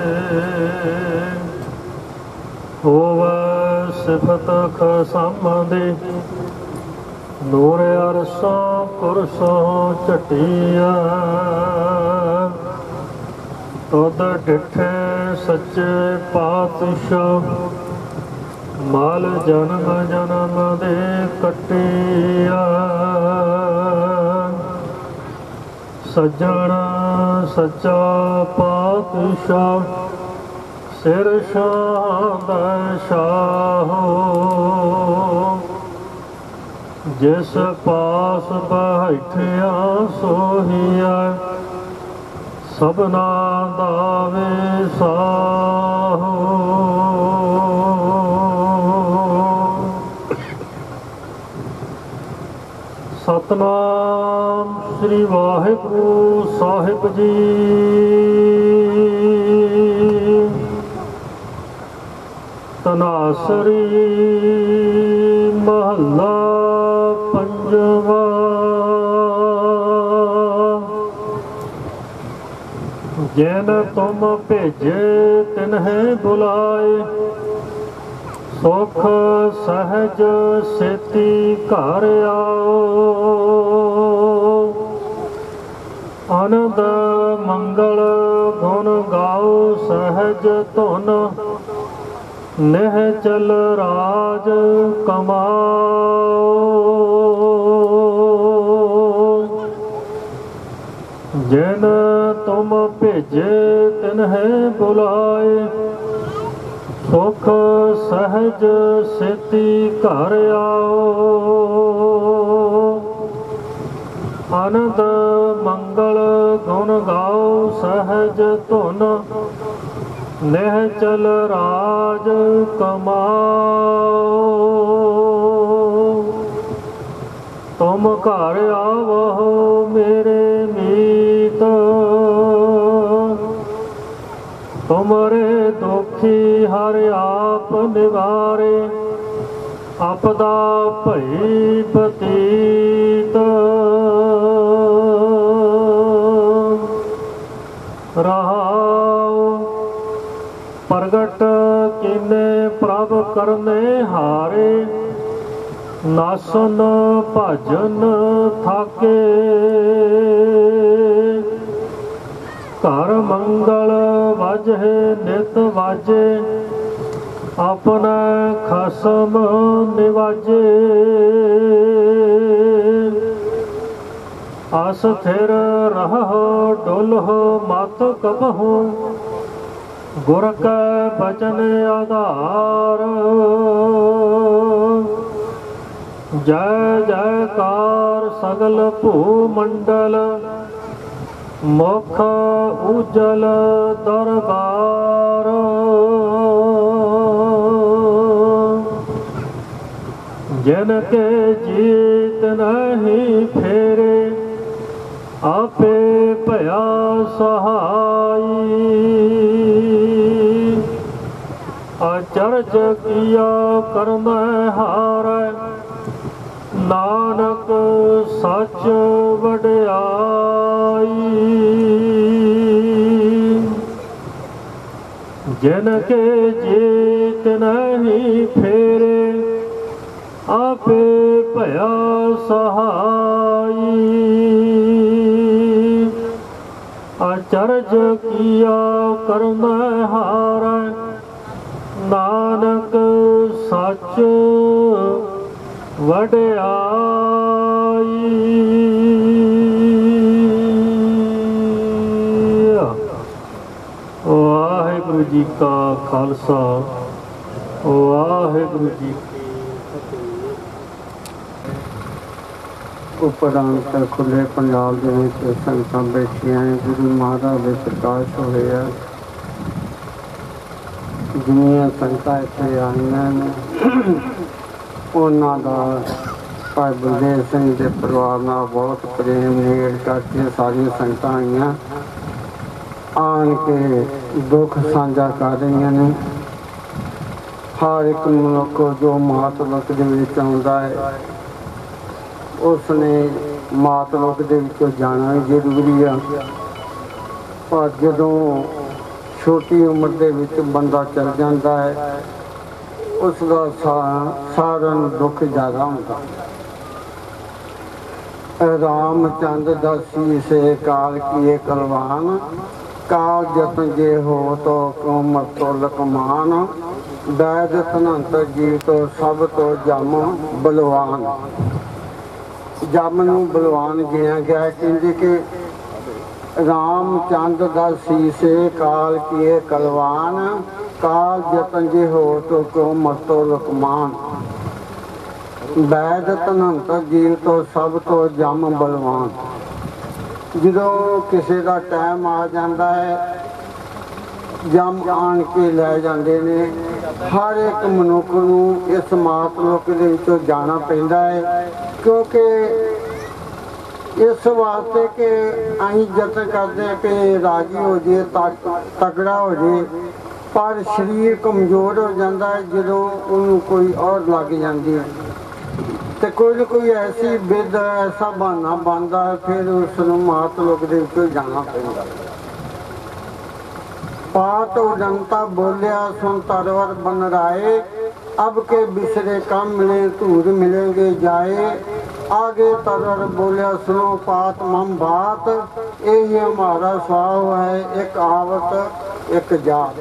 ਹੋਵੈ ਸਿਫਤ ਖਸਮ ਦੀ, ਨੂਰ ਅਰਸੋਂ ਕੁਰਸੋਂ ਝਟੀਆ। ਤੁਧ ਡਿਠੇ ਸੱਚੇ ਪਾਤਸ਼ਾਹ, ਮਾਲ ਜਨਮ ਜਨਮ ਦੇ ਕੱਟਿਆ। ਸੱਜਣ ਸੱਚਾ ਪਾਤਸ਼ਾਹ, ਸਿਰ ਸ਼ਾਹ ਦਾ ਸ਼ਾਹੋ। ਜਿਸ ਪਾਸ ਬੈਠਿਆ ਸੋਹੀਆ, ਸਭਨਾ ਦਾ ਵਿਸਾਹੋ। ਸਤਨਾਮ ਸ੍ਰੀ ਵਾਹਿਗੁਰੂ ਸਾਹਿਬ ਜੀ। ਤਨਾਸਰੀ ਮਹੱਲਾ ਪੰਜਵਾ। ਜਿਨ ਤੁਮ ਭੇਜੇ ਤਿਨਹਿ ਬੁਲਾਏ, ਸੁਖ ਸਹਿਜ ਸੇਤੀ ਘਰ ਆਓ। ਆਨੰਦ ਮੰਗਲ ਗੁਣ ਗਾਓ ਸਹਿਜ ਧੁਨ, ਨਿਹ ਚਲ ਰਾਜ ਕਮਾਓ। ਜਿਨ ਤੁਮ ਭੇਜੇ ਤਿਨਹਿ ਬੁਲਾਏ, ਸੁਖ ਸਹਿਜ ਸੇਤੀ ਘਰ ਆਓ। ਆਨੰਦ ਮੰਗਲ ਗੁਣ ਗਾਓ ਸਹਿਜ ਧੁਨ, ਨਿਹ ਚਲ ਰਾਜ ਕਮਾਓ। ਤੁਮ ਘਰ ਆਵੋ ਮੇਰੇ ਮੀਤ, ਤੁਮਰੇ ਦੁਖੀ ਹਰ ਆਪ ਨਿਵਾਰੇ। ਆਪਦਾ ਭਈ ਬਤੀਤ, ਰਹਾਉ ਪ੍ਰਗਟ ਕੀਨੇ ਪ੍ਰਭ ਕਰਨੇ ਹਾਰੇ। ਨਾਸਨ ਭਜਨ ਥਾਕੇ, ਘਰ ਮੰਗਲ ਵਾਜੇ ਨਿਤ ਵਾਜੇ। ਆਪਣਾ ਖਸਮ ਨਿਵਾਜੇ, ਅਸਥਿਰ ਰਹੋ ਡੁਲਹੁ ਮਤ ਕਬਹੂ। ਗੁਰ ਕੈ ਬਚਨ ਆਧਾਰ, ਜੈ ਜੈਕਾਰ ਸਗਲ ਭੂ ਮੰਡਲ। ਮੁਖ ਉਜਲ ਦਰਬਾਰ, ਜਿਨ ਕੇ ਜੀਤ ਨਹੀਂ ਫੇਰੇ। ਆਪੇ ਭਇਆ ਸਹਾਈ, ਅਚਰਜ ਕੀਆ ਕਰਨਾ ਹਾਰੈ। ਨਾਨਕ ਸੱਚ ਵਡਿਆਈ, ਜਿਨ ਕੇ ਜੀਤ ਨਹੀਂ ਫੇਰੇ। ਆਪੇ ਭਇਆ ਸਹਾਈ, ਅਚਰਜ ਕੀਆ ਕਰਨਾ ਹਾਰੈ। ਨਾਨਕ ਸੱਚ ਵਡਿਆਈ। ਵਾਹਿਗੁਰੂ ਜੀ ਕਾ ਖਾਲਸਾ, ਵਾਹਿਗੁਰੂ ਜੀ ਕੀ ਫਤਿਹ। ਉਪਰੰਤ ਖੁੱਲੇ ਪੰਜਾਬ ਦੇ ਵਿੱਚ ਸੰਗਤਾਂ ਬੈਠੀਆਂ ਨੇ, ਗੁਰੂ ਮਹਾਰਾਜ ਦੇ ਪ੍ਰਕਾਸ਼ ਹੋਏ ਆ। ਜਿੰਨੀਆਂ ਸੰਗਤਾਂ ਇੱਥੇ ਆਈਆਂ ਨੇ ਉਹਨਾਂ ਦਾ ਭਾਈ ਬਲਦੇਵ ਸਿੰਘ ਦੇ ਪਰਿਵਾਰ ਨਾਲ ਬਹੁਤ ਪ੍ਰੇਮ ਨੇੜ ਕਰਕੇ ਸਾਰੀਆਂ ਸੰਗਤਾਂ ਆਈਆਂ, ਆਣ ਕੇ ਦੁੱਖ ਸਾਂਝਾ ਕਰ ਰਹੀਆਂ ਨੇ। ਹਰ ਇੱਕ ਮਨੁੱਖ ਜੋ ਮਾਤ ਲੋਕ ਦੇ ਵਿੱਚ ਆਉਂਦਾ ਹੈ ਉਸਨੇ ਮਾਤ ਲੋਕ ਦੇ ਵਿੱਚੋਂ ਜਾਣਾ ਵੀ ਜ਼ਰੂਰੀ ਆ। ਪਰ ਜਦੋਂ ਛੋਟੀ ਉਮਰ ਦੇ ਵਿੱਚ ਬੰਦਾ ਚੱਲ ਜਾਂਦਾ ਹੈ ਉਸ ਦਾ ਸਾਰਿਆਂ ਨੂੰ ਦੁੱਖ ਜ਼ਿਆਦਾ ਹੁੰਦਾ। ਰਾਮਚੰਦ ਦਾਸੀ ਸੇ ਕਾਲ ਕੀਏ ਕਲਵਾਨ, ਕਾਲ ਜਤਨ ਜੇ ਹੋ ਤੋ ਕੋਮਰ ਤੋ ਲਕਮਾਨ, ਵੈਦ ਧਨੰਤ ਜੀਵ ਤੋਂ ਸਭ ਤੋਂ ਜਮ ਬਲਵਾਨ। ਜਮ ਨੂੰ ਬਲਵਾਨ ਗਿਣਿਆ ਗਿਆ, ਕਹਿੰਦੇ ਕਿ ਰਾਮਚੰਦ ਦਾ ਸੀਸੇ ਕਾਲ ਕੀਏ ਕਲਵਾਨ, ਕਾਲ ਜਤਨ ਜੇ ਹੋ ਤੋ ਕਿਉ ਮਰਤੋ ਲਕਮਾਨ, ਵੈਦ ਧਨੰਤ ਜੀਵ ਤੋਂ ਸਭ ਤੋਂ ਜਮ ਬਲਵਾਨ। ਜਦੋਂ ਕਿਸੇ ਦਾ ਟਾਈਮ ਆ ਜਾਂਦਾ ਹੈ ਜਮ ਆਣ ਕੇ ਲੈ ਜਾਂਦੇ ਨੇ। ਹਰ ਇੱਕ ਮਨੁੱਖ ਨੂੰ ਇਸ ਮਾਤ ਲੋਕ ਦੇ ਵਿੱਚੋਂ ਜਾਣਾ ਪੈਂਦਾ ਹੈ, ਕਿਉਂਕਿ ਇਸ ਵਾਸਤੇ ਕਿ ਅਸੀਂ ਯਤਨ ਕਰਦੇ ਹਾਂ ਕਿ ਰਾਜੀ ਹੋ ਜੇ, ਤਗੜਾ ਹੋ ਜੇ, ਪਰ ਸਰੀਰ ਕਮਜ਼ੋਰ ਹੋ ਜਾਂਦਾ ਹੈ ਜਦੋਂ ਉਹਨੂੰ ਕੋਈ ਔਰ ਲੱਗ ਜਾਂਦੀ ਹੈ ਤੇ ਕੋਈ ਨਾ ਕੋਈ ਐਸੀ ਬਿਦ ਐਸਾ ਬਹਾਨਾ ਬਣਦਾ ਹੈ, ਫਿਰ ਉਸ ਨੂੰ ਮਾਤ ਲੋਕ ਦੇ ਵਿੱਚੋਂ ਜਾਣਾ ਪੈਂਦਾ। पात जनता बोलिया सुन तरवर बन राय, अब के बिसरे कम मिले धूर मिलेंगे जाए। आगे तरवर बोलिया सुनो पात मम बात, यही हमारा स्वाव है एक आवत एक जात।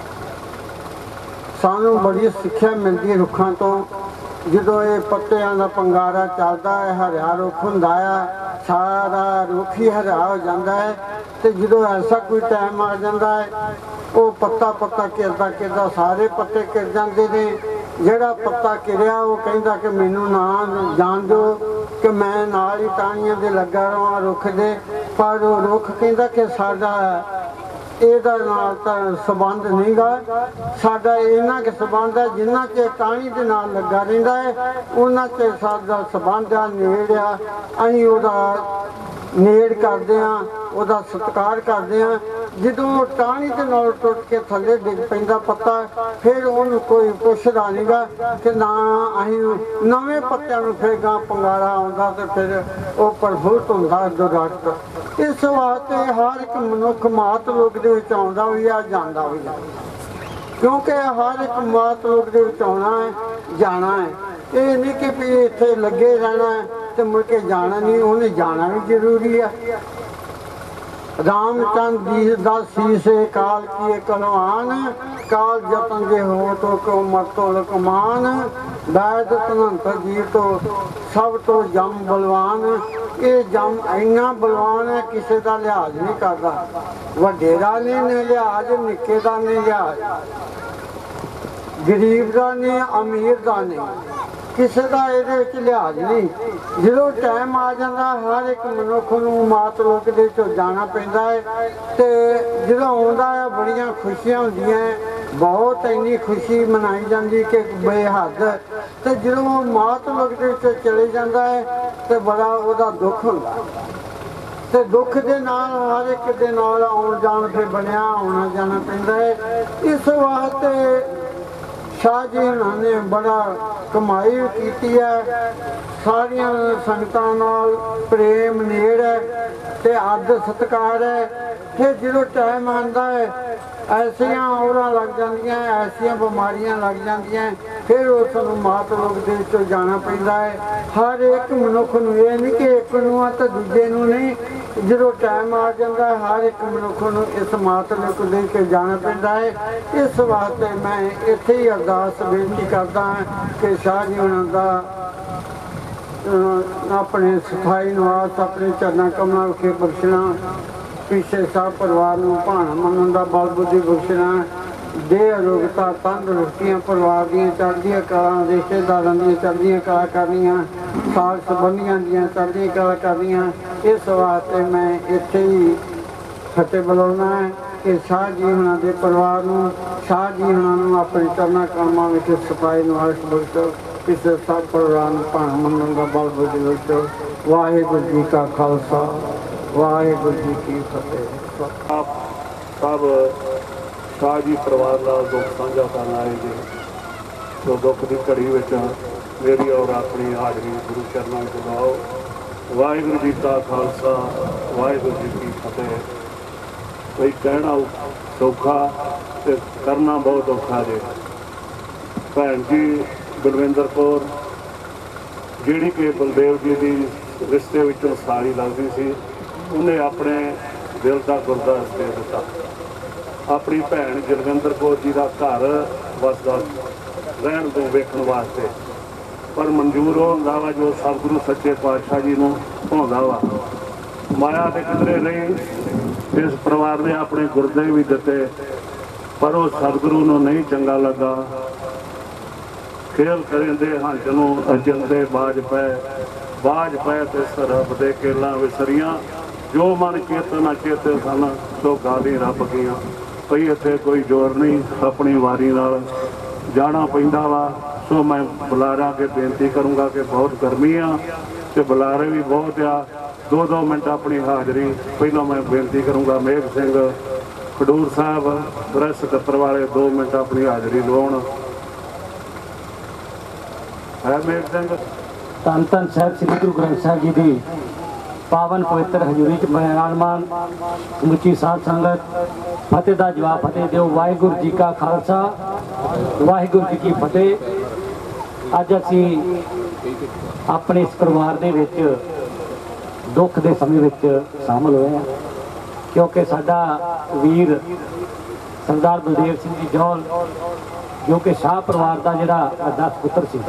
सानू बड़ी सिक्ख्या मिलती रुखों तो, ਜਦੋਂ ਇਹ ਪੱਤਿਆਂ ਦਾ ਪੰਗਾਰਾ ਚੱਲਦਾ ਹੈ, ਹਰਿਆ ਰੁੱਖ ਹੁੰਦਾ ਆ, ਸਾਰਾ ਰੁੱਖ ਹੀ ਹਰਿਆ ਹੋ ਜਾਂਦਾ ਹੈ। ਤੇ ਜਦੋਂ ਐਸਾ ਕੋਈ ਟਾਈਮ ਆ ਜਾਂਦਾ ਹੈ ਉਹ ਪੱਤਾ ਪੱਤਾ ਕਿਰਦਾ ਕਿਰਦਾ ਸਾਰੇ ਪੱਤੇ ਕਿਰ ਜਾਂਦੇ ਨੇ। ਜਿਹੜਾ ਪੱਤਾ ਕਿਰਿਆ ਉਹ ਕਹਿੰਦਾ ਕਿ ਮੈਨੂੰ ਨਾ ਜਾਣ ਦਿਓ ਕਿ ਮੈਂ ਨਾਲ ਹੀ ਟਾਹਣੀਆਂ ਦੇ ਲੱਗਾ ਰਹਾਂ ਰੁੱਖ ਦੇ, ਪਰ ਉਹ ਰੁੱਖ ਕਹਿੰਦਾ ਕਿ ਸਾਡਾ ਇਹਦਾ ਨਾਲ ਤਾਂ ਸੰਬੰਧ ਨਹੀਂ ਗਾ, ਸਾਡਾ ਇੰਨਾ ਕੁ ਸੰਬੰਧ ਹੈ ਜਿੰਨਾ ਚਿਰ ਟਾਹਣੀ ਦੇ ਨਾਲ ਲੱਗਾ ਰਹਿੰਦਾ ਹੈ ਉਹਨਾਂ ਚਿਰ ਸਾਡਾ ਸੰਬੰਧ ਆ, ਨੇੜ ਆ, ਅਸੀਂ ਉਹਦਾ ਨੇੜ ਕਰਦੇ ਹਾਂ, ਉਹਦਾ ਸਤਿਕਾਰ ਕਰਦੇ ਹਾਂ। ਜਦੋਂ ਟਾਹਣੀ ਦੇ ਨਾਲ ਟੁੱਟ ਕੇ ਥੱਲੇ ਡਿੱਗ ਪੈਂਦਾ ਪੱਤਾ, ਫਿਰ ਉਹਨੂੰ ਕੋਈ ਪੁੱਛਦਾ ਨਹੀਂ ਗਾ ਕਿ ਨਾ ਅਸੀਂ ਨਵੇਂ ਪੱਤਿਆਂ ਨੂੰ ਫਿਰ ਗਾਂ ਪੰਗਾਰਾ ਆਉਂਦਾ ਤੇ ਫਿਰ ਉਹ ਪ੍ਰਫੁੱਲਤ ਹੁੰਦਾ ਦਰਖਤ। ਇਸ ਵਾਸਤੇ ਹਰ ਇੱਕ ਮਨੁੱਖ ਮਾਤ ਲੋਕ ਦੇ ਵਿੱਚ ਆਉਂਦਾ ਵੀ ਆ, ਜਾਂਦਾ ਵੀ ਆ, ਕਿਉਂਕਿ ਹਰ ਇੱਕ ਮਾਤ ਲੋਕ ਦੇ ਵਿੱਚ ਆਉਣਾ ਹੈ, ਜਾਣਾ ਹੈ। ਇਹ ਨਹੀਂ ਕਿ ਵੀ ਇੱਥੇ ਲੱਗੇ ਰਹਿਣਾ ਹੈ ਤੇ ਮੁੜ ਕੇ ਜਾਣਾ ਨਹੀਂ, ਉਹਨੇ ਜਾਣਾ ਵੀ ਜ਼ਰੂਰੀ ਆ। रामचंद जी दस शीशे काल किए कलवान, काल जतन जे हो तो क्यों मरतो लकमान। वैद तनंत जी तो सब तो जम बलवान, ये जम इन्ना बलवान है किसी का लिहाज नहीं करता, वड्डे दा नहीं लिहाज, निक्के दा नहीं लिहाज, गरीब का नहीं अमीर का नहीं, ਕਿਸੇ ਦਾ ਇਹਦੇ ਵਿੱਚ ਲਿਹਾਜ਼ ਨਹੀਂ। ਜਦੋਂ ਟਾਈਮ ਆ ਜਾਂਦਾ ਹਰ ਇੱਕ ਮਨੁੱਖ ਨੂੰ ਮਾਤ ਲੋਕ ਦੇ ਵਿੱਚੋਂ ਜਾਣਾ ਪੈਂਦਾ ਹੈ ਤੇ ਜਦੋਂ ਆਉਂਦਾ ਹੈ ਬੜੀਆਂ ਖੁਸ਼ੀਆਂ ਹੁੰਦੀਆਂ, ਬਹੁਤ ਇੰਨੀ ਖੁਸ਼ੀ ਮਨਾਈ ਜਾਂਦੀ ਕਿ ਬੇਹੱਦ। ਤੇ ਜਦੋਂ ਉਹ ਮਾਤ ਲੋਕ ਦੇ ਵਿੱਚੋਂ ਚਲੇ ਜਾਂਦਾ ਹੈ ਤੇ ਬੜਾ ਉਹਦਾ ਦੁੱਖ ਹੁੰਦਾ ਤੇ ਦੁੱਖ ਦੇ ਨਾਲ ਹਰ ਇੱਕ ਦੇ ਨਾਲ ਆਉਣ ਜਾਣ ਫਿਰ ਬਣਿਆ ਆਉਣਾ ਜਾਣਾ ਪੈਂਦਾ ਹੈ। ਇਸ ਵਾਸਤੇ शाह जी ने बड़ा कमाई की है, सारिया संगतां नाल प्रेम नेड़ है ते आदर सत्कार है। फिर जो टाइम आंदा है ऐसिया औरां लग जांदियां, ऐसिया बीमारियां लग जांदियां, फिर उस मात लोक दे विचों जाना पैंदा है। हर एक मनुख नूं, ये नहीं कि एक नूं आ ते दूजे नूं नहीं, ਜਦੋਂ ਟਾਈਮ ਆ ਜਾਂਦਾ ਹਰ ਇੱਕ ਮਨੁੱਖ ਨੂੰ ਇਸ ਮਾਤਲਕ ਦੇ ਕੇ ਜਾਣਾ ਪੈਂਦਾ ਹੈ। ਇਸ ਵਾਸਤੇ ਮੈਂ ਇੱਥੇ ਹੀ ਅਰਦਾਸ ਬੇਨਤੀ ਕਰਦਾ ਹਾਂ ਕਿ ਸ਼ਾਹ ਜੀ ਉਹਨਾਂ ਦਾ ਆਪਣੇ ਸਥਾਈ ਨਿਵਾਸ ਆਪਣੇ ਚਰਨਾਂ ਕਮਲਾਂ ਵਿਖੇ ਬਖਸ਼ਣਾ, ਪਿੱਛੇ ਸਾਹਿਬ ਪਰਿਵਾਰ ਨੂੰ ਭਾਣਾ ਮੰਨਣ ਦਾ ਬਲ ਬੁੱਧੀ ਬਖਸ਼ਣਾ, ਦੇਹ ਅਰੋਗਤਾ ਤੰਦਰੁਸਤੀਆਂ ਪਰਿਵਾਰ ਦੀਆਂ ਚੜ੍ਹਦੀਆਂ ਕਲਾ, ਰਿਸ਼ਤੇਦਾਰਾਂ ਦੀਆਂ ਚੜ੍ਹਦੀਆਂ ਕਲਾ ਕਰਨੀਆਂ, ਸਾਗ ਸੰਬੰਧੀਆਂ ਦੀਆਂ ਚੜ੍ਹਦੀਆਂ ਕਲਾ ਕਰਨੀਆਂ। ਇਸ ਵਾਸਤੇ ਮੈਂ ਇੱਥੇ ਹੀ ਫਤਿਹ ਬੁਲਾਉਣਾ ਹੈ ਕਿ ਸ਼ਾਹ ਜੀ ਉਹਨਾਂ ਦੇ ਪਰਿਵਾਰ ਨੂੰ, ਸ਼ਾਹ ਜੀ ਉਹਨਾਂ ਨੂੰ ਆਪਣੇ ਚਰਨਾਂ ਕਮਲਾਂ ਵਿੱਚ ਸਫਾਈ ਨਿਵਾਸ ਬਖਸ਼ੋ, ਕਿਸੇ ਸਭ ਪਰਿਵਾਰ ਨੂੰ ਭਾਣਾ ਮੰਨਣ ਦਾ ਬਲ ਬੁੱਧੀ ਬਖਸ਼ੋ। ਵਾਹਿਗੁਰੂ ਜੀ ਕਾ ਖਾਲਸਾ, ਵਾਹਿਗੁਰੂ ਜੀ ਕੀ ਫਤਿਹ। ਸਭ ਸ਼ਾਹ ਜੀ ਪਰਿਵਾਰ ਦਾ ਦੁੱਖ ਸਾਂਝਾ ਕਰਨ ਆਏ ਜੀ। ਸੋ ਦੁੱਖ ਦੀ ਘੜੀ ਵਿੱਚ ਮੇਰੀ ਔਰ ਆਪਣੀ ਹਾਜ਼ਰੀ ਗੁਰੂ ਚਰਨਾਂ ਵਿੱਚ ਲਾਓ। ਵਾਹਿਗੁਰੂ ਜੀ ਕਾ ਖਾਲਸਾ, ਵਾਹਿਗੁਰੂ ਜੀ ਕੀ ਫਤਿਹ। ਕੋਈ ਕਹਿਣਾ ਸੌਖਾ ਤੇ ਕਰਨਾ ਬਹੁਤ ਔਖਾ ਜੇ। ਭੈਣ ਜੀ ਬਲਵਿੰਦਰ ਕੌਰ ਜਿਹੜੀ ਕਿ ਬਲਦੇਵ ਜੀ ਦੀ ਰਿਸ਼ਤੇ ਵਿੱਚੋਂ ਸਾਰੀ ਲੱਗਦੀ ਸੀ, ਉਹਨੇ ਆਪਣੇ ਦਿਲ ਦਾ ਗੁਰਦਾ ਦੇ ਦਿੱਤਾ। ਆਪਣੀ ਭੈਣ ਜਲਵਿੰਦਰ ਕੌਰ ਜੀ ਦਾ ਘਰ ਵਸਦਾ ਰਹਿਣ ਤੋਂ ਵੇਖਣ ਵਾਸਤੇ, ਪਰ ਮਨਜ਼ੂਰ ਉਹ ਹੁੰਦਾ ਵਾ ਜੋ ਸਤਿਗੁਰੂ ਸੱਚੇ ਪਾਤਸ਼ਾਹ ਜੀ ਨੂੰ ਭਾਉਂਦਾ ਵਾ। ਮਾਇਆ ਦੇ ਕਿਧਰੇ ਨਹੀਂ, ਇਸ ਪਰਿਵਾਰ ਨੇ ਆਪਣੇ ਗੁਰਦੇ ਵੀ ਦਿੱਤੇ, ਪਰ ਉਹ ਸਤਿਗੁਰੂ ਨੂੰ ਨਹੀਂ ਚੰਗਾ ਲੱਗਾ। ਖੇਲ ਕਰਿੰਦੇ ਹੰਝ ਨੂੰ ਅਜੰਦੇ ਬਾਜ ਪੈ, ਬਾਜ ਪੈ ਤੇ ਸਰਬ ਦੇ ਕੇਲਾਂ ਵਿਸਰੀਆਂ, ਜੋ ਮਨ ਚੇਤਨ ਨਾ ਚੇਤੇ ਸਨ ਸੋ ਗਾਲੀ ਰੱਬ ਗਈਆਂ। ਭਈ ਇੱਥੇ ਕੋਈ ਜ਼ੋਰ ਨਹੀਂ, ਆਪਣੀ ਵਾਰੀ ਨਾਲ ਜਾਣਾ ਪੈਂਦਾ ਵਾ। ਸੋ ਮੈਂ ਬੁਲਾਰਾ ਕੇ ਬੇਨਤੀ ਕਰੂੰਗਾ ਕਿ ਬਹੁਤ ਗਰਮੀ ਆ ਤੇ ਬੁਲਾਰੇ ਵੀ ਬਹੁਤ ਆ। ਦੋ ਦੋ ਮਿੰਟ ਆਪਣੀ ਹਾਜ਼ਰੀ ਪਹਿਲਾਂ ਮੈਂ ਬੇਨਤੀ ਕਰੂੰਗਾ ਮੇਘ ਸਿੰਘ ਖਡੂਰ ਸਾਹਿਬ ਪ੍ਰੈਸ ਦਫ਼ਤਰ ਵਾਲੇ ਦੋ ਮਿੰਟ ਆਪਣੀ ਹਾਜ਼ਰੀ ਲਵਾਉਣ। ਹੈ ਮੇਘ ਸਿੰਘ। ਧੰਨ ਧੰਨ ਸਾਹਿਬ ਸ੍ਰੀ ਗੁਰੂ ਗ੍ਰੰਥ ਸਾਹਿਬ ਜੀ ਦੀ ਪਾਵਨ ਪਵਿੱਤਰ ਹਜ਼ੂਰੀ ਚ ਬਿਰਾਜਮਾਨ ਸਮੁੱਚੀ ਸਾਧ ਸੰਗਤ ਫਤਿਹ ਦਾ ਜਵਾਬ ਫਤਿਹ ਦਿਓ। ਵਾਹਿਗੁਰੂ ਜੀ ਕਾ ਖਾਲਸਾ, ਵਾਹਿਗੁਰੂ ਜੀ ਕੀ ਫਤਿਹ। ਅੱਜ ਅਸੀਂ ਆਪਣੇ ਇਸ ਪਰਿਵਾਰ ਦੇ ਵਿੱਚ ਦੁੱਖ ਦੇ ਸਮੇਂ ਵਿੱਚ ਸ਼ਾਮਲ ਹੋਏ ਹਾਂ, ਕਿਉਂਕਿ ਸਾਡਾ ਵੀਰ ਸਰਦਾਰ ਬਲਦੇਵ ਸਿੰਘ ਜੀ ਜੌਲ ਜੋ ਕਿ ਸ਼ਾਹ ਪਰਿਵਾਰ ਦਾ ਜਿਹੜਾ ਅਰਦਾਸ ਪੁੱਤਰ ਸੀ,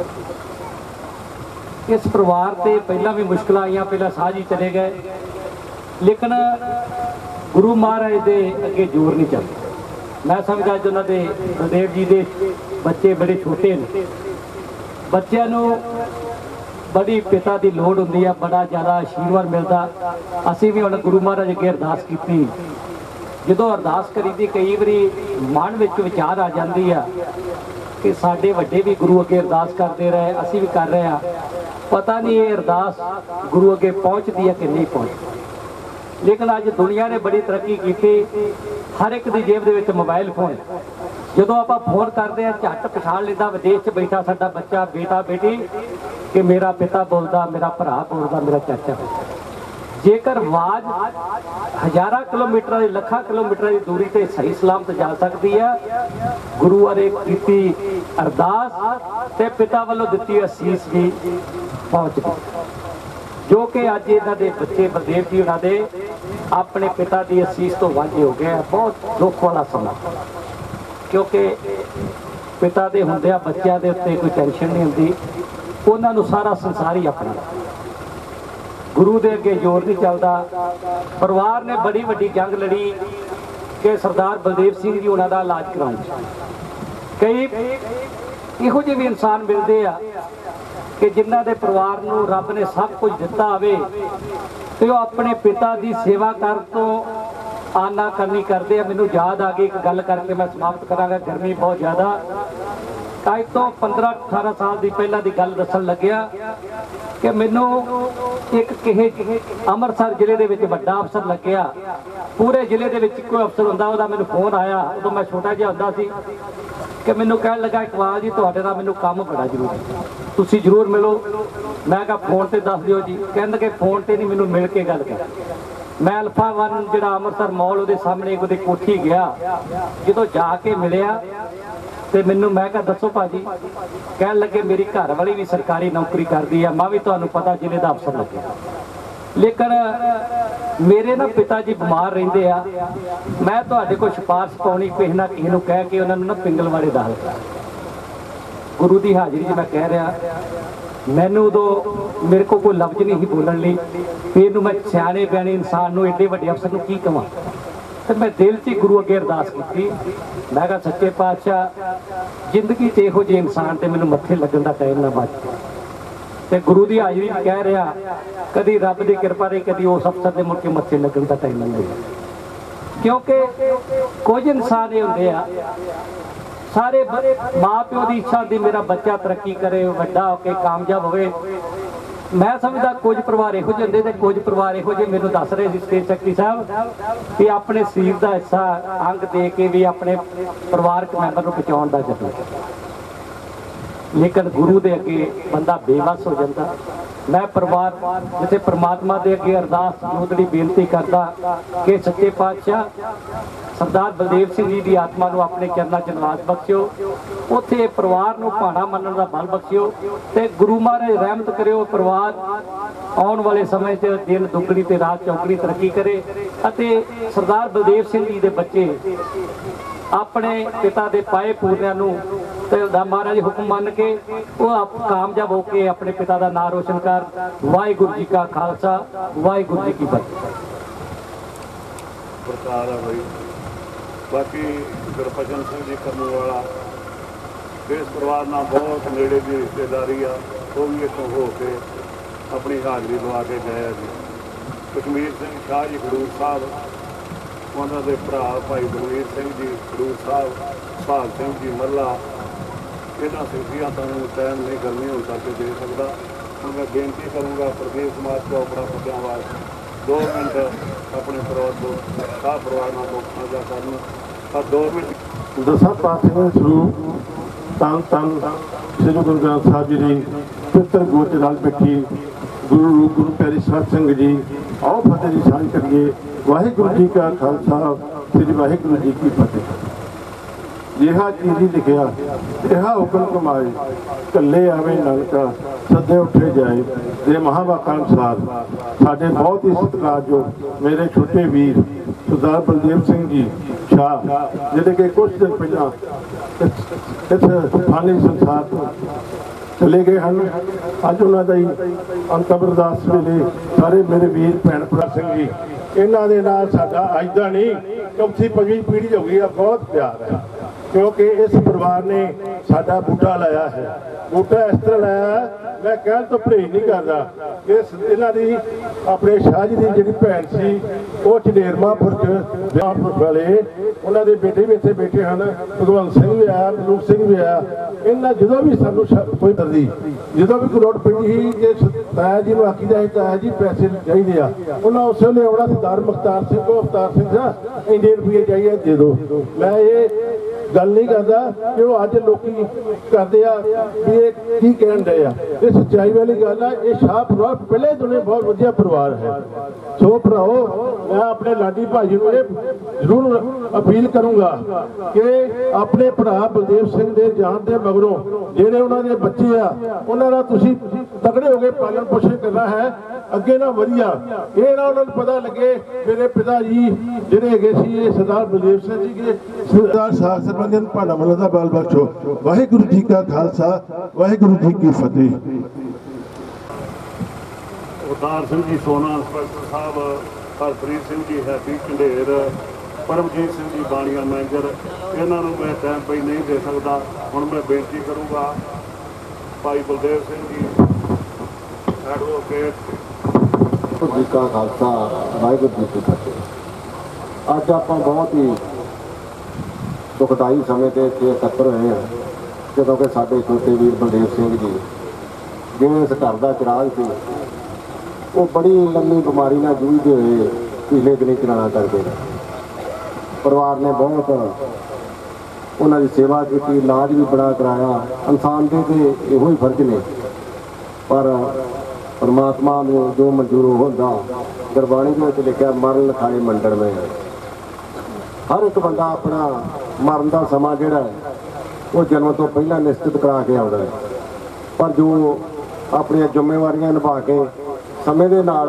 ਇਸ ਪਰਿਵਾਰ ਤੇ ਪਹਿਲਾਂ ਵੀ ਮੁਸ਼ਕਲਾਂ ਆਈਆਂ। ਪਹਿਲਾਂ ਸਾਹ ਜੀ ਚਲੇ ਗਏ, ਲੇਕਿਨ ਗੁਰੂ ਮਹਾਰਾਜ ਦੇ ਅੱਗੇ ਜ਼ੋਰ ਨਹੀਂ ਚੱਲਦਾ। ਮੈਂ ਸਮਝਦਾ ਅੱਜ ਉਹਨਾਂ ਦੇ ਬਲਦੇਵ ਜੀ ਦੇ ਬੱਚੇ ਬੜੇ ਛੋਟੇ ਨੇ, ਬੱਚਿਆਂ ਨੂੰ ਬੜੀ ਪਿਤਾ ਦੀ ਲੋੜ ਹੁੰਦੀ ਆ, ਬੜਾ ਜ਼ਿਆਦਾ ਆਸ਼ੀਰਵਾਦ ਮਿਲਦਾ। ਅਸੀਂ ਵੀ ਹੁਣ ਗੁਰੂ ਮਹਾਰਾਜ ਅੱਗੇ ਅਰਦਾਸ ਕੀਤੀ। ਜਦੋਂ ਅਰਦਾਸ ਕਰੀਦੀ ਕਈ ਵਾਰੀ ਮਨ ਵਿੱਚ ਵਿਚਾਰ ਆ ਜਾਂਦੀ ਆ ਕਿ ਸਾਡੇ ਵੱਡੇ ਵੀ ਗੁਰੂ ਅੱਗੇ ਅਰਦਾਸ ਕਰਦੇ ਰਹੇ, ਅਸੀਂ ਵੀ ਕਰ ਰਹੇ ਹਾਂ, ਪਤਾ ਨਹੀਂ ਇਹ ਅਰਦਾਸ ਗੁਰੂ ਅੱਗੇ ਪਹੁੰਚਦੀ ਹੈ ਕਿ ਨਹੀਂ ਪਹੁੰਚਦੀ। ਲੇਕਿਨ ਅੱਜ ਦੁਨੀਆ ਨੇ ਬੜੀ ਤਰੱਕੀ ਕੀਤੀ, ਹਰ ਇੱਕ ਦੀ ਜੇਬ ਦੇ ਵਿੱਚ ਮੋਬਾਈਲ ਫੋਨ। ਜਦੋਂ ਆਪਾਂ ਫੋਨ ਕਰਦੇ ਹਾਂ ਝੱਟ ਪਛਾਣ ਲੈਂਦਾ ਵਿਦੇਸ਼ 'ਚ ਬੈਠਾ ਸਾਡਾ ਬੱਚਾ, ਬੇਟਾ ਬੇਟੀ, ਕਿ ਮੇਰਾ ਪਿਤਾ ਬੋਲਦਾ, ਮੇਰਾ ਭਰਾ ਬੋਲਦਾ, ਮੇਰਾ ਚਾਚਾ ਬੋਲਦਾ। ਜੇਕਰ ਆਵਾਜ਼ ਹਜ਼ਾਰਾਂ ਕਿਲੋਮੀਟਰਾਂ ਦੀ, ਲੱਖਾਂ ਕਿਲੋਮੀਟਰਾਂ ਦੀ ਦੂਰੀ ਤੇ ਸਹੀ ਸਲਾਮਤ ਜਾ ਸਕਦੀ ਹੈ, ਗੁਰੂ ਅਰੇ ਕੀਤੀ ਅਰਦਾਸ ਤੇ ਪਿਤਾ ਵੱਲੋਂ ਦਿੱਤੀ ਅਸੀਸ ਵੀ ਪਹੁੰਚਦੀ, ਜੋ ਕਿ ਅੱਜ ਇਹਨਾਂ ਦੇ ਬੱਚੇ ਬਲਦੇਵ ਜੀ ਉਹਨਾਂ ਦੇ ਆਪਣੇ ਪਿਤਾ ਦੀ ਅਸੀਸ ਤੋਂ ਵਾਂਝੇ ਹੋ ਗਏ। ਬਹੁਤ ਦੁੱਖ ਵਾਲਾ ਸਮਾਂ, ਕਿਉਂਕਿ ਪਿਤਾ ਦੇ ਹੁੰਦਿਆਂ ਬੱਚਿਆਂ ਦੇ ਉੱਤੇ ਕੋਈ ਟੈਨਸ਼ਨ ਨਹੀਂ ਹੁੰਦੀ, ਉਹਨਾਂ ਨੂੰ ਸਾਰਾ ਸੰਸਾਰ ਹੀ ਆਪਣਾ। ਗੁਰੂ ਦੇ ਅੱਗੇ ਜ਼ੋਰ ਨਹੀਂ ਚੱਲਦਾ। ਪਰਿਵਾਰ ਨੇ ਬੜੀ ਵੱਡੀ ਜੰਗ ਲੜੀ ਕਿ ਸਰਦਾਰ ਬਲਦੇਵ ਸਿੰਘ ਜੀ ਉਹਨਾਂ ਦਾ ਇਲਾਜ ਕਰਾਉਣ। ਕਈ ਇਹੋ ਜਿਹੇ ਵੀ ਇਨਸਾਨ ਮਿਲਦੇ ਆ ਕਿ ਜਿਨ੍ਹਾਂ ਦੇ ਪਰਿਵਾਰ ਨੂੰ ਰੱਬ ਨੇ ਸਭ ਕੁਝ ਦਿੱਤਾ ਹੋਵੇ ਤੇ ਉਹ ਆਪਣੇ ਪਿਤਾ ਦੀ ਸੇਵਾ ਕਰਨ ਤੋਂ ਆਨਾ ਕਰਨੀ ਕਰਦੇ ਆ। ਮੈਨੂੰ ਯਾਦ ਆ ਗਈ ਇੱਕ ਗੱਲ ਕਰਕੇ ਮੈਂ ਸਮਾਪਤ ਕਰਾਂਗਾ, ਗਰਮੀ ਬਹੁਤ ਜ਼ਿਆਦਾ। ਅੱਜ ਤੋਂ ਪੰਦਰਾਂ ਅਠਾਰਾਂ ਸਾਲ ਦੀ ਪਹਿਲਾਂ ਦੀ ਗੱਲ ਦੱਸਣ ਲੱਗਿਆ ਕਿ ਮੈਨੂੰ ਇੱਕ ਕਿਸੇ ਅੰਮ੍ਰਿਤਸਰ ਜ਼ਿਲ੍ਹੇ ਦੇ ਵਿੱਚ ਵੱਡਾ ਅਫਸਰ ਲੱਗਿਆ। ਪੂਰੇ ਜ਼ਿਲ੍ਹੇ ਦੇ ਵਿੱਚ ਕੋਈ ਅਫਸਰ ਹੁੰਦਾ, ਉਹਦਾ ਮੈਨੂੰ ਫੋਨ ਆਇਆ। ਉਦੋਂ ਮੈਂ ਛੋਟਾ ਜਿਹਾ ਹੁੰਦਾ ਸੀ ਕਿ ਮੈਨੂੰ ਕਹਿਣ ਲੱਗਾ, ਇਕਬਾਲ ਜੀ ਤੁਹਾਡੇ ਨਾਲ ਮੈਨੂੰ ਕੰਮ ਬੜਾ ਜ਼ਰੂਰੀ, ਤੁਸੀਂ ਜ਼ਰੂਰ ਮਿਲੋ। ਮੈਂ ਕਿਹਾ ਫੋਨ ਤੇ ਦੱਸ ਦਿਓ ਜੀ। ਕਹਿੰਦੇ ਕਿ ਫੋਨ ਤੇ ਨਹੀਂ, ਮੈਨੂੰ ਮਿਲ ਕੇ ਗੱਲ ਕਰ। ਮੈਂ ਅਲਫਾ ਵਨ ਜਿਹੜਾ ਅੰਮ੍ਰਿਤਸਰ ਮੌਲ ਉਹਦੇ ਸਾਹਮਣੇ ਉਹਦੀ ਕੋਠੀ ਗਿਆ। ਜਦੋਂ ਜਾ ਕੇ ਮਿਲਿਆ ਤੇ ਮੈਨੂੰ ਮੈਂ ਕਿਹਾ ਦੱਸੋ ਭਾਜੀ। ਕਹਿਣ ਲੱਗੇ ਮੇਰੀ ਘਰ ਵਾਲੀ ਵੀ ਸਰਕਾਰੀ ਨੌਕਰੀ ਕਰਦੀ ਆ। ਮੈਂ ਵੀ ਤੁਹਾਨੂੰ ਪਤਾ ਜ਼ਿਲ੍ਹੇ ਦਾ ਅਫਸਰ ਲੱਗਿਆ। ਲੇਕਿਨ ਮੇਰੇ ਨਾ ਪਿਤਾ ਜੀ ਬਿਮਾਰ ਰਹਿੰਦੇ ਆ, ਮੈਂ ਤੁਹਾਡੇ ਕੋਲ ਸਿਫਾਰਿਸ਼ ਪਾਉਣੀ ਕਿਸੇ ਨਾ ਕਿਸੇ ਨੂੰ ਕਹਿ ਕੇ ਉਹਨਾਂ ਨੂੰ ਨਾ ਪਿੰਗਲਵਾੜੇ ਦਾਖਲ ਕਰਾ। ਗੁਰੂ ਦੀ ਹਾਜ਼ਰੀ 'ਚ ਮੈਂ ਕਹਿ ਰਿਹਾ, ਮੈਨੂੰ ਉਦੋਂ ਮੇਰੇ ਕੋਲ ਕੋਈ ਲਫ਼ਜ਼ ਨਹੀਂ ਸੀ ਬੋਲਣ ਲਈ ਵੀ ਇਹਨੂੰ ਮੈਂ ਸਿਆਣੇ ਬਿਆਣੇ ਇਨਸਾਨ ਨੂੰ ਏਡੇ ਵੱਡੇ ਅਫਸਰ ਨੂੰ ਕੀ ਕਵਾਂ। ਤੇ ਮੈਂ ਦਿਲ 'ਚ ਗੁਰੂ ਅੱਗੇ ਅਰਦਾਸ ਕੀਤੀ, ਮੈਂ ਕਿਹਾ ਸੱਚੇ ਪਾਤਸ਼ਾਹ ਜ਼ਿੰਦਗੀ 'ਚ ਇਹੋ ਜਿਹੇ ਇਨਸਾਨ ਤੇ ਮੈਨੂੰ ਮੱਥੇ ਲੱਗਣ ਦਾ ਟਾਈਮ ਨਾ ਬਚ। ਤੇ ਗੁਰੂ ਦੀ ਹਾਜ਼ਰੀ 'ਚ ਕਹਿ ਰਿਹਾ, ਕਦੀ ਰੱਬ ਦੀ ਕਿਰਪਾ ਰਹੀ, ਕਦੀ ਉਸ ਅਫਸਰ ਦੇ ਮੁੜ ਕੇ ਮੱਥੇ ਲੱਗਣ ਦਾ ਟਾਈਮ ਨਹੀਂ ਮਿਲਿਆ। ਕਿਉਂਕਿ ਕੁਝ ਇਨਸਾਨ ਇਹ ਹੁੰਦੇ ਆ, ਸਾਰੇ ਮਾਂ ਪਿਓ ਦੀ ਇੱਛਾ ਹੁੰਦੀ ਮੇਰਾ ਬੱਚਾ ਤਰੱਕੀ ਕਰੇ, ਵੱਡਾ ਹੋ ਕੇ ਕਾਮਯਾਬ ਹੋਵੇ। ਮੈਂ ਸਮਝਦਾ ਕੁਝ ਪਰਿਵਾਰ ਇਹੋ ਜਿਹੇ ਹੁੰਦੇ ਤੇ ਕੁਝ ਪਰਿਵਾਰ ਇਹੋ ਜਿਹੇ ਮੈਨੂੰ ਦੱਸ ਰਹੇ ਸੀ ਸਟੇਜ ਸੈਕਟਰੀ ਸਾਹਿਬ ਕਿ ਆਪਣੇ ਸਰੀਰ ਦਾ ਹਿੱਸਾ ਅੰਗ ਦੇ ਕੇ ਵੀ ਆਪਣੇ ਪਰਿਵਾਰਕ ਮੈਂਬਰ ਨੂੰ ਬਚਾਉਣ ਦਾ ਯਤਨ। ਲੇਕਿਨ ਗੁਰੂ ਦੇ ਅੱਗੇ ਬੰਦਾ ਬੇਵੱਸ ਹੋ ਜਾਂਦਾ। ਮੈਂ ਪਰਿਵਾਰ ਜਿੱਥੇ ਪ੍ਰਮਾਤਮਾ ਦੇ ਅੱਗੇ ਅਰਦਾਸ ਜੋਦੜੀ ਬੇਨਤੀ ਕਰਦਾ ਕਿ ਸੱਚੇ ਪਾਤਸ਼ਾਹ ਸਰਦਾਰ ਬਲਦੇਵ ਸਿੰਘ ਜੀ ਦੀ ਆਤਮਾ ਨੂੰ ਆਪਣੇ ਚਰਨਾਂ 'ਚ ਨਿਵਾਸ ਬਖਸ਼ਿਓ, ਉੱਥੇ ਪਰਿਵਾਰ ਨੂੰ ਭਾਣਾ ਮੰਨਣ ਦਾ ਬਲ ਬਖਸ਼ਿਓ ਤੇ ਗੁਰੂ ਮਹਾਰਾਜ ਰਹਿਮਤ ਕਰਿਓ। ਪਰਿਵਾਰ ਆਉਣ ਵਾਲੇ ਸਮੇਂ 'ਚ ਦਿਨ ਦੁੱਗਣੀ ਤੇ ਰਾਤ ਚੌਗਣੀ ਤਰੱਕੀ ਕਰੇ ਅਤੇ ਸਰਦਾਰ ਬਲਦੇਵ ਸਿੰਘ ਜੀ ਦੇ ਬੱਚੇ ਆਪਣੇ ਪਿਤਾ ਦੇ ਪਾਏ ਪੂਰਿਆਂ ਨੂੰ ਤੇ ਮਹਾਰਾਜ ਹੁਕਮ ਮੰਨ ਕੇ ਉਹ ਕਾਮਯਾਬ ਹੋ ਕੇ ਆਪਣੇ ਪਿਤਾ ਦਾ ਨਾਂ ਰੋਸ਼ਨ ਕਰ। ਵਾਹਿਗੁਰੂ ਜੀ ਕਾ ਖਾਲਸਾ, ਵਾਹਿਗੁਰੂ ਜੀ ਕੀ ਫਤਿਹ। ਪ੍ਰਕਾਰ ਹੈ ਬਈ। ਬਾਕੀ ਗੁਰਬਚਨ ਸਿੰਘ ਜੀ ਕਰਨ ਵਾਲਾ ਇਸ ਪਰਿਵਾਰ ਨਾਲ ਬਹੁਤ ਨੇੜੇ ਦੀ ਰਿਸ਼ਤੇਦਾਰੀ ਆ, ਉਹ ਵੀ ਇੱਥੋਂ ਹੋ ਕੇ ਆਪਣੀ ਹਾਜ਼ਰੀ ਲਵਾ ਕੇ ਗਏ ਆ ਜੀ। ਕਸ਼ਮੀਰ ਸਿੰਘ ਸ਼ਾਹ ਜੀ ਖਡੂਰ ਸਾਹਿਬ, ਉਹਨਾਂ ਦੇ ਭਰਾ ਭਾਈ ਬਲਵੀਰ ਸਿੰਘ ਜੀ ਖਡੂਰ ਸਾਹਿਬ, ਭਾਗ ਸਿੰਘ ਜੀ ਮੱਲਾ, ਇਹਨਾਂ ਸਿੱਖੀਆਂ ਤੁਹਾਨੂੰ ਟਾਈਮ ਨਹੀਂ ਕਰਨੀ ਹੁਣ ਕਰਕੇ ਦੇ ਸਕਦਾ। ਹੁਣ ਮੈਂ ਬੇਨਤੀ ਕਰੂੰਗਾ ਪ੍ਰਦੇਸ਼ ਸਮਾਜ ਤੋਂ ਆਪਣਾ ਮੁੱਦਿਆਂ ਵਾਸਤੇ ਦੋ ਮਿੰਟ ਆਪਣੇ ਪਰਿਵਾਰ ਤੋਂ ਸਾਹ ਪਰਿਵਾਰ ਨਾਲ ਲੋਕ ਸਾਂਝਾ ਕਰਨ ਪਰ ਦੋ ਮਿੰਟ ਦਸਾਂ ਪਾਤਸ਼ਾਹਾਂ ਸਰੂਪ ਤਨ ਤਨ ਸ੍ਰੀ ਗੁਰੂ ਗ੍ਰੰਥ ਸਾਹਿਬ ਜੀ ਦੀ ਪਵਿੱਤਰ ਗੋਚ ਨਾਲ ਬੈਠੀ ਗੁਰੂ ਰੂਪ ਗੁਰੂ ਪਿਆਰੇ ਸਾਹਿਬ ਸਿੰਘ ਜੀ, ਆਓ ਫਤਿਹ ਦੀ ਸਾਂਝ ਕਰੀਏ। ਵਾਹਿਗੁਰੂ ਜੀ ਕਾ ਖਾਲਸਾ, ਸ੍ਰੀ ਵਾਹਿਗੁਰੂ ਜੀ ਕੀ ਫਤਿਹ। ਜਿਹਾ ਚੀਜ਼ ਲਿਖਿਆ ਇਹਾ ਹੁਕਮ ਕਮਾਏ, ਕੱਲੇ ਆਵੇ ਨਾਨਕਾ ਸੱਦੇ ਉੱਠੇ ਜਾਏ। ਦੇ ਮਹਾਂਵਾਕਾਂ ਅਨੁਸਾਰ ਸਾਡੇ ਬਹੁਤ ਹੀ ਸਤਿਕਾਰਯੋਗ ਮੇਰੇ ਛੋਟੇ ਵੀਰ ਸਰਦਾਰ ਬਲਦੇਵ ਸਿੰਘ ਜੀ ਸ਼ਾਹ, ਜਿਹੜੇ ਕਿ ਕੁਝ ਦਿਨ ਪਹਿਲਾਂ ਇਸ ਫਾਨੀ ਸੰਸਾਰ ਤੋਂ ਚਲੇ ਗਏ ਹਨ। ਅੱਜ ਉਹਨਾਂ ਦਾ ਹੀ ਅੰਤਿਮ ਅਰਦਾਸ ਵੇਲੇ ਸਾਰੇ ਮੇਰੇ ਵੀਰ ਭੈਣ ਭਰਾ ਸਿੰਘ ਜੀ, ਇਹਨਾਂ ਦੇ ਨਾਲ ਸਾਡਾ ਅੱਜ ਦਾ ਨਹੀਂ ਚੌਥੀ ਪੰਜਵੀਂ ਪੀੜ੍ਹੀ ਹੋ ਗਈ ਆ, ਬਹੁਤ ਪਿਆਰ ਹੈ ਕਿਉਂਕਿ ਇਸ ਪਰਿਵਾਰ ਨੇ ਸਾਡਾ ਬੂਟਾ ਲਾਇਆ ਹੈ। ਬੂਟਾ ਇਸ ਤਰ੍ਹਾਂ ਲਾਇਆ, ਮੈਂ ਕਹਿਣ ਤੋਂ ਪਰਹੇਜ਼ ਨਹੀਂ ਕਰਦਾ ਕਿ ਇਹਨਾਂ ਦੀ ਆਪਣੇ ਸ਼ਾਹ ਜੀ ਦੀ ਜਿਹੜੀ ਭੈਣ ਸੀ ਉਹ ਚਨੇਰਮਾਪੁਰ 'ਚ ਵਿਆਹ ਵਾਲੇ ਉਹਨਾਂ ਦੇ ਬੇਟੇ ਵੀ ਇੱਥੇ ਬੈਠੇ ਹਨ। ਭਗਵੰਤ ਸਿੰਘ ਵੀ ਆਇਆ, ਮਲੂਕ ਸਿੰਘ ਵੀ ਆਇਆ। ਇਹਨਾਂ ਜਦੋਂ ਵੀ ਸਾਨੂੰ ਕੋਈ ਦਰਦੀ ਜਦੋਂ ਵੀ ਕੋਈ ਲੋੜ ਪੈਂਦੀ ਸੀ ਕਿ ਤਾਇਆ ਜੀ ਨੂੰ ਆਖੀਦਾ ਸੀ ਤਾਇਆ ਜੀ ਪੈਸੇ ਚਾਹੀਦੇ ਆ, ਉਹਨਾਂ ਉਸੇ ਵੇਲੇ ਆਉਣਾ ਸਰਦਾਰ ਮੁਖਤਾਰ ਸਿੰਘ ਕੋ ਅਵਤਾਰ ਸਿੰਘ ਸਾਹਿਬ ਇੰਨੇ ਰੁਪਏ ਚਾਹੀਏ ਦੇ ਦਿਓ। ਮੈਂ ਇਹ ਗੱਲ ਨਹੀਂ ਕਰਦਾ ਕਿ ਉਹ ਅੱਜ ਲੋਕੀ ਕਰਦੇ ਆ ਵੀ ਇਹ ਕੀ ਕਹਿਣ ਡਏ ਆ, ਇਹ ਸੱਚਾਈ ਵਾਲੀ ਗੱਲ ਆ। ਇਹ ਸ਼ਾਹ ਪਰਿਵਾਰ ਪਹਿਲੇ ਤੋਂ ਬਹੁਤ ਵਧੀਆ ਪਰਿਵਾਰ ਹੈ। ਸੋ ਭਰਾਓ, ਮੈਂ ਆਪਣੇ ਲਾਡੀ ਭਾਜੀ ਨੂੰ ਇਹ ਜ਼ਰੂਰ ਅਪੀਲ ਕਰੂੰਗਾ ਕਿ ਆਪਣੇ ਭਰਾ ਬਲਦੇਵ ਸਿੰਘ ਦੇ ਜਾਣ ਦੇ ਮਗਰੋਂ ਜਿਹੜੇ ਉਹਨਾਂ ਦੇ ਬੱਚੇ ਆ ਉਹਨਾਂ ਦਾ ਤੁਸੀਂ ਤਕੜੇ ਹੋ ਕੇ ਪਾਲਣ ਪੋਸ਼ਣ ਕਰਨਾ ਹੈ ਅੱਗੇ ਨਾ ਵਧੀਆ। ਇਹ ਨਾ ਉਹਨਾਂ ਨੂੰ ਪਤਾ ਲੱਗੇ ਮੇਰੇ ਪਿਤਾ ਜੀ ਜਿਹੜੇ ਹੈਗੇ ਸੀ ਇਹ ਸਰਦਾਰ ਬਲਦੇਵ ਸਿੰਘ ਜੀ ਕੇ ਸਰਦਾਰ ਸਾਹਿਬ ਸਰਬੰਧਨ ਭਾਣਾ ਮੱਲਾ ਦਾ ਬਲ ਬਖਸ਼ੋ। ਵਾਹਿਗੁਰੂ ਜੀ ਕਾ ਖਾਲਸਾ, ਵਾਹਿਗੁਰੂ ਜੀ ਕੀ ਫਤਿਹ। ਅਵਤਾਰ ਸਿੰਘ ਜੀ ਸੋਨਾ, ਇੰਸਪੈਕਟਰ ਸਾਹਿਬ ਹਰਪ੍ਰੀਤ ਸਿੰਘ ਜੀ, ਹੈਪੀ ਝੰਡੇਰ, ਪਰਮਜੀਤ ਸਿੰਘ ਜੀ ਬਾਣੀਆ ਮੈਨੇਜਰ, ਇਹਨਾਂ ਨੂੰ ਮੈਂ ਟਾਈਮ ਪਈ ਨਹੀਂ ਦੇ ਸਕਦਾ। ਹੁਣ ਮੈਂ ਬੇਨਤੀ ਕਰੂੰਗਾ ਭਾਈ ਬਲਦੇਵ ਸਿੰਘ ਜੀ ਐਡਵੋਕੇਟ। ਵਾਹਿਗੁਰੂ ਜੀ ਕਾ ਖਾਲਸਾ, ਵਾਹਿਗੁਰੂ ਜੀ ਕੀ ਫਤਿਹ। ਅੱਜ ਆਪਾਂ ਬਹੁਤ ਹੀ ਦੁਖਦਾਈ ਸਮੇਂ ਤੇ ਇੱਥੇ ਇਕੱਤਰ ਹੋਏ ਹਾਂ ਜਦੋਂ ਕਿ ਸਾਡੇ ਛੋਟੇ ਵੀਰ ਬਲਦੇਵ ਸਿੰਘ ਜੀ ਜਿਵੇਂ ਇਸ ਘਰ ਦਾ ਚਿਰਾਗ ਸੀ, ਉਹ ਬੜੀ ਲੰਮੀ ਬਿਮਾਰੀ ਨਾਲ ਜੂਝਦੇ ਹੋਏ ਪਿਛਲੇ ਦਿਨੀ ਚਲਾਣਾ ਕਰਦੇ ਨੇ। ਪਰਿਵਾਰ ਨੇ ਬਹੁਤ ਉਹਨਾਂ ਦੀ ਸੇਵਾ ਕੀਤੀ, ਇਲਾਜ ਵੀ ਬੜਾ ਕਰਾਇਆ। ਇਨਸਾਨ ਦੇ ਤੇ ਇਹੋ ਹੀ ਫਰਜ਼ ਨੇ, ਪਰ ਪਰਮਾਤਮਾ ਨੂੰ ਜੋ ਮਨਜ਼ੂਰ ਹੁੰਦਾ। ਗੁਰਬਾਣੀ ਦੇ ਵਿੱਚ ਲਿਖਿਆ ਮਰਨ ਲਿਖਾਏ ਮੰਡਣ ਮੈਂ। ਹਰ ਇੱਕ ਬੰਦਾ ਆਪਣਾ ਮਰਨ ਦਾ ਸਮਾਂ ਜਿਹੜਾ ਹੈ ਉਹ ਜਨਮ ਤੋਂ ਪਹਿਲਾਂ ਨਿਸ਼ਚਿਤ ਕਰਾ ਕੇ ਆਉਂਦਾ ਹੈ, ਪਰ ਜੋ ਆਪਣੀਆਂ ਜ਼ਿੰਮੇਵਾਰੀਆਂ ਨਿਭਾ ਕੇ ਸਮੇਂ ਦੇ ਨਾਲ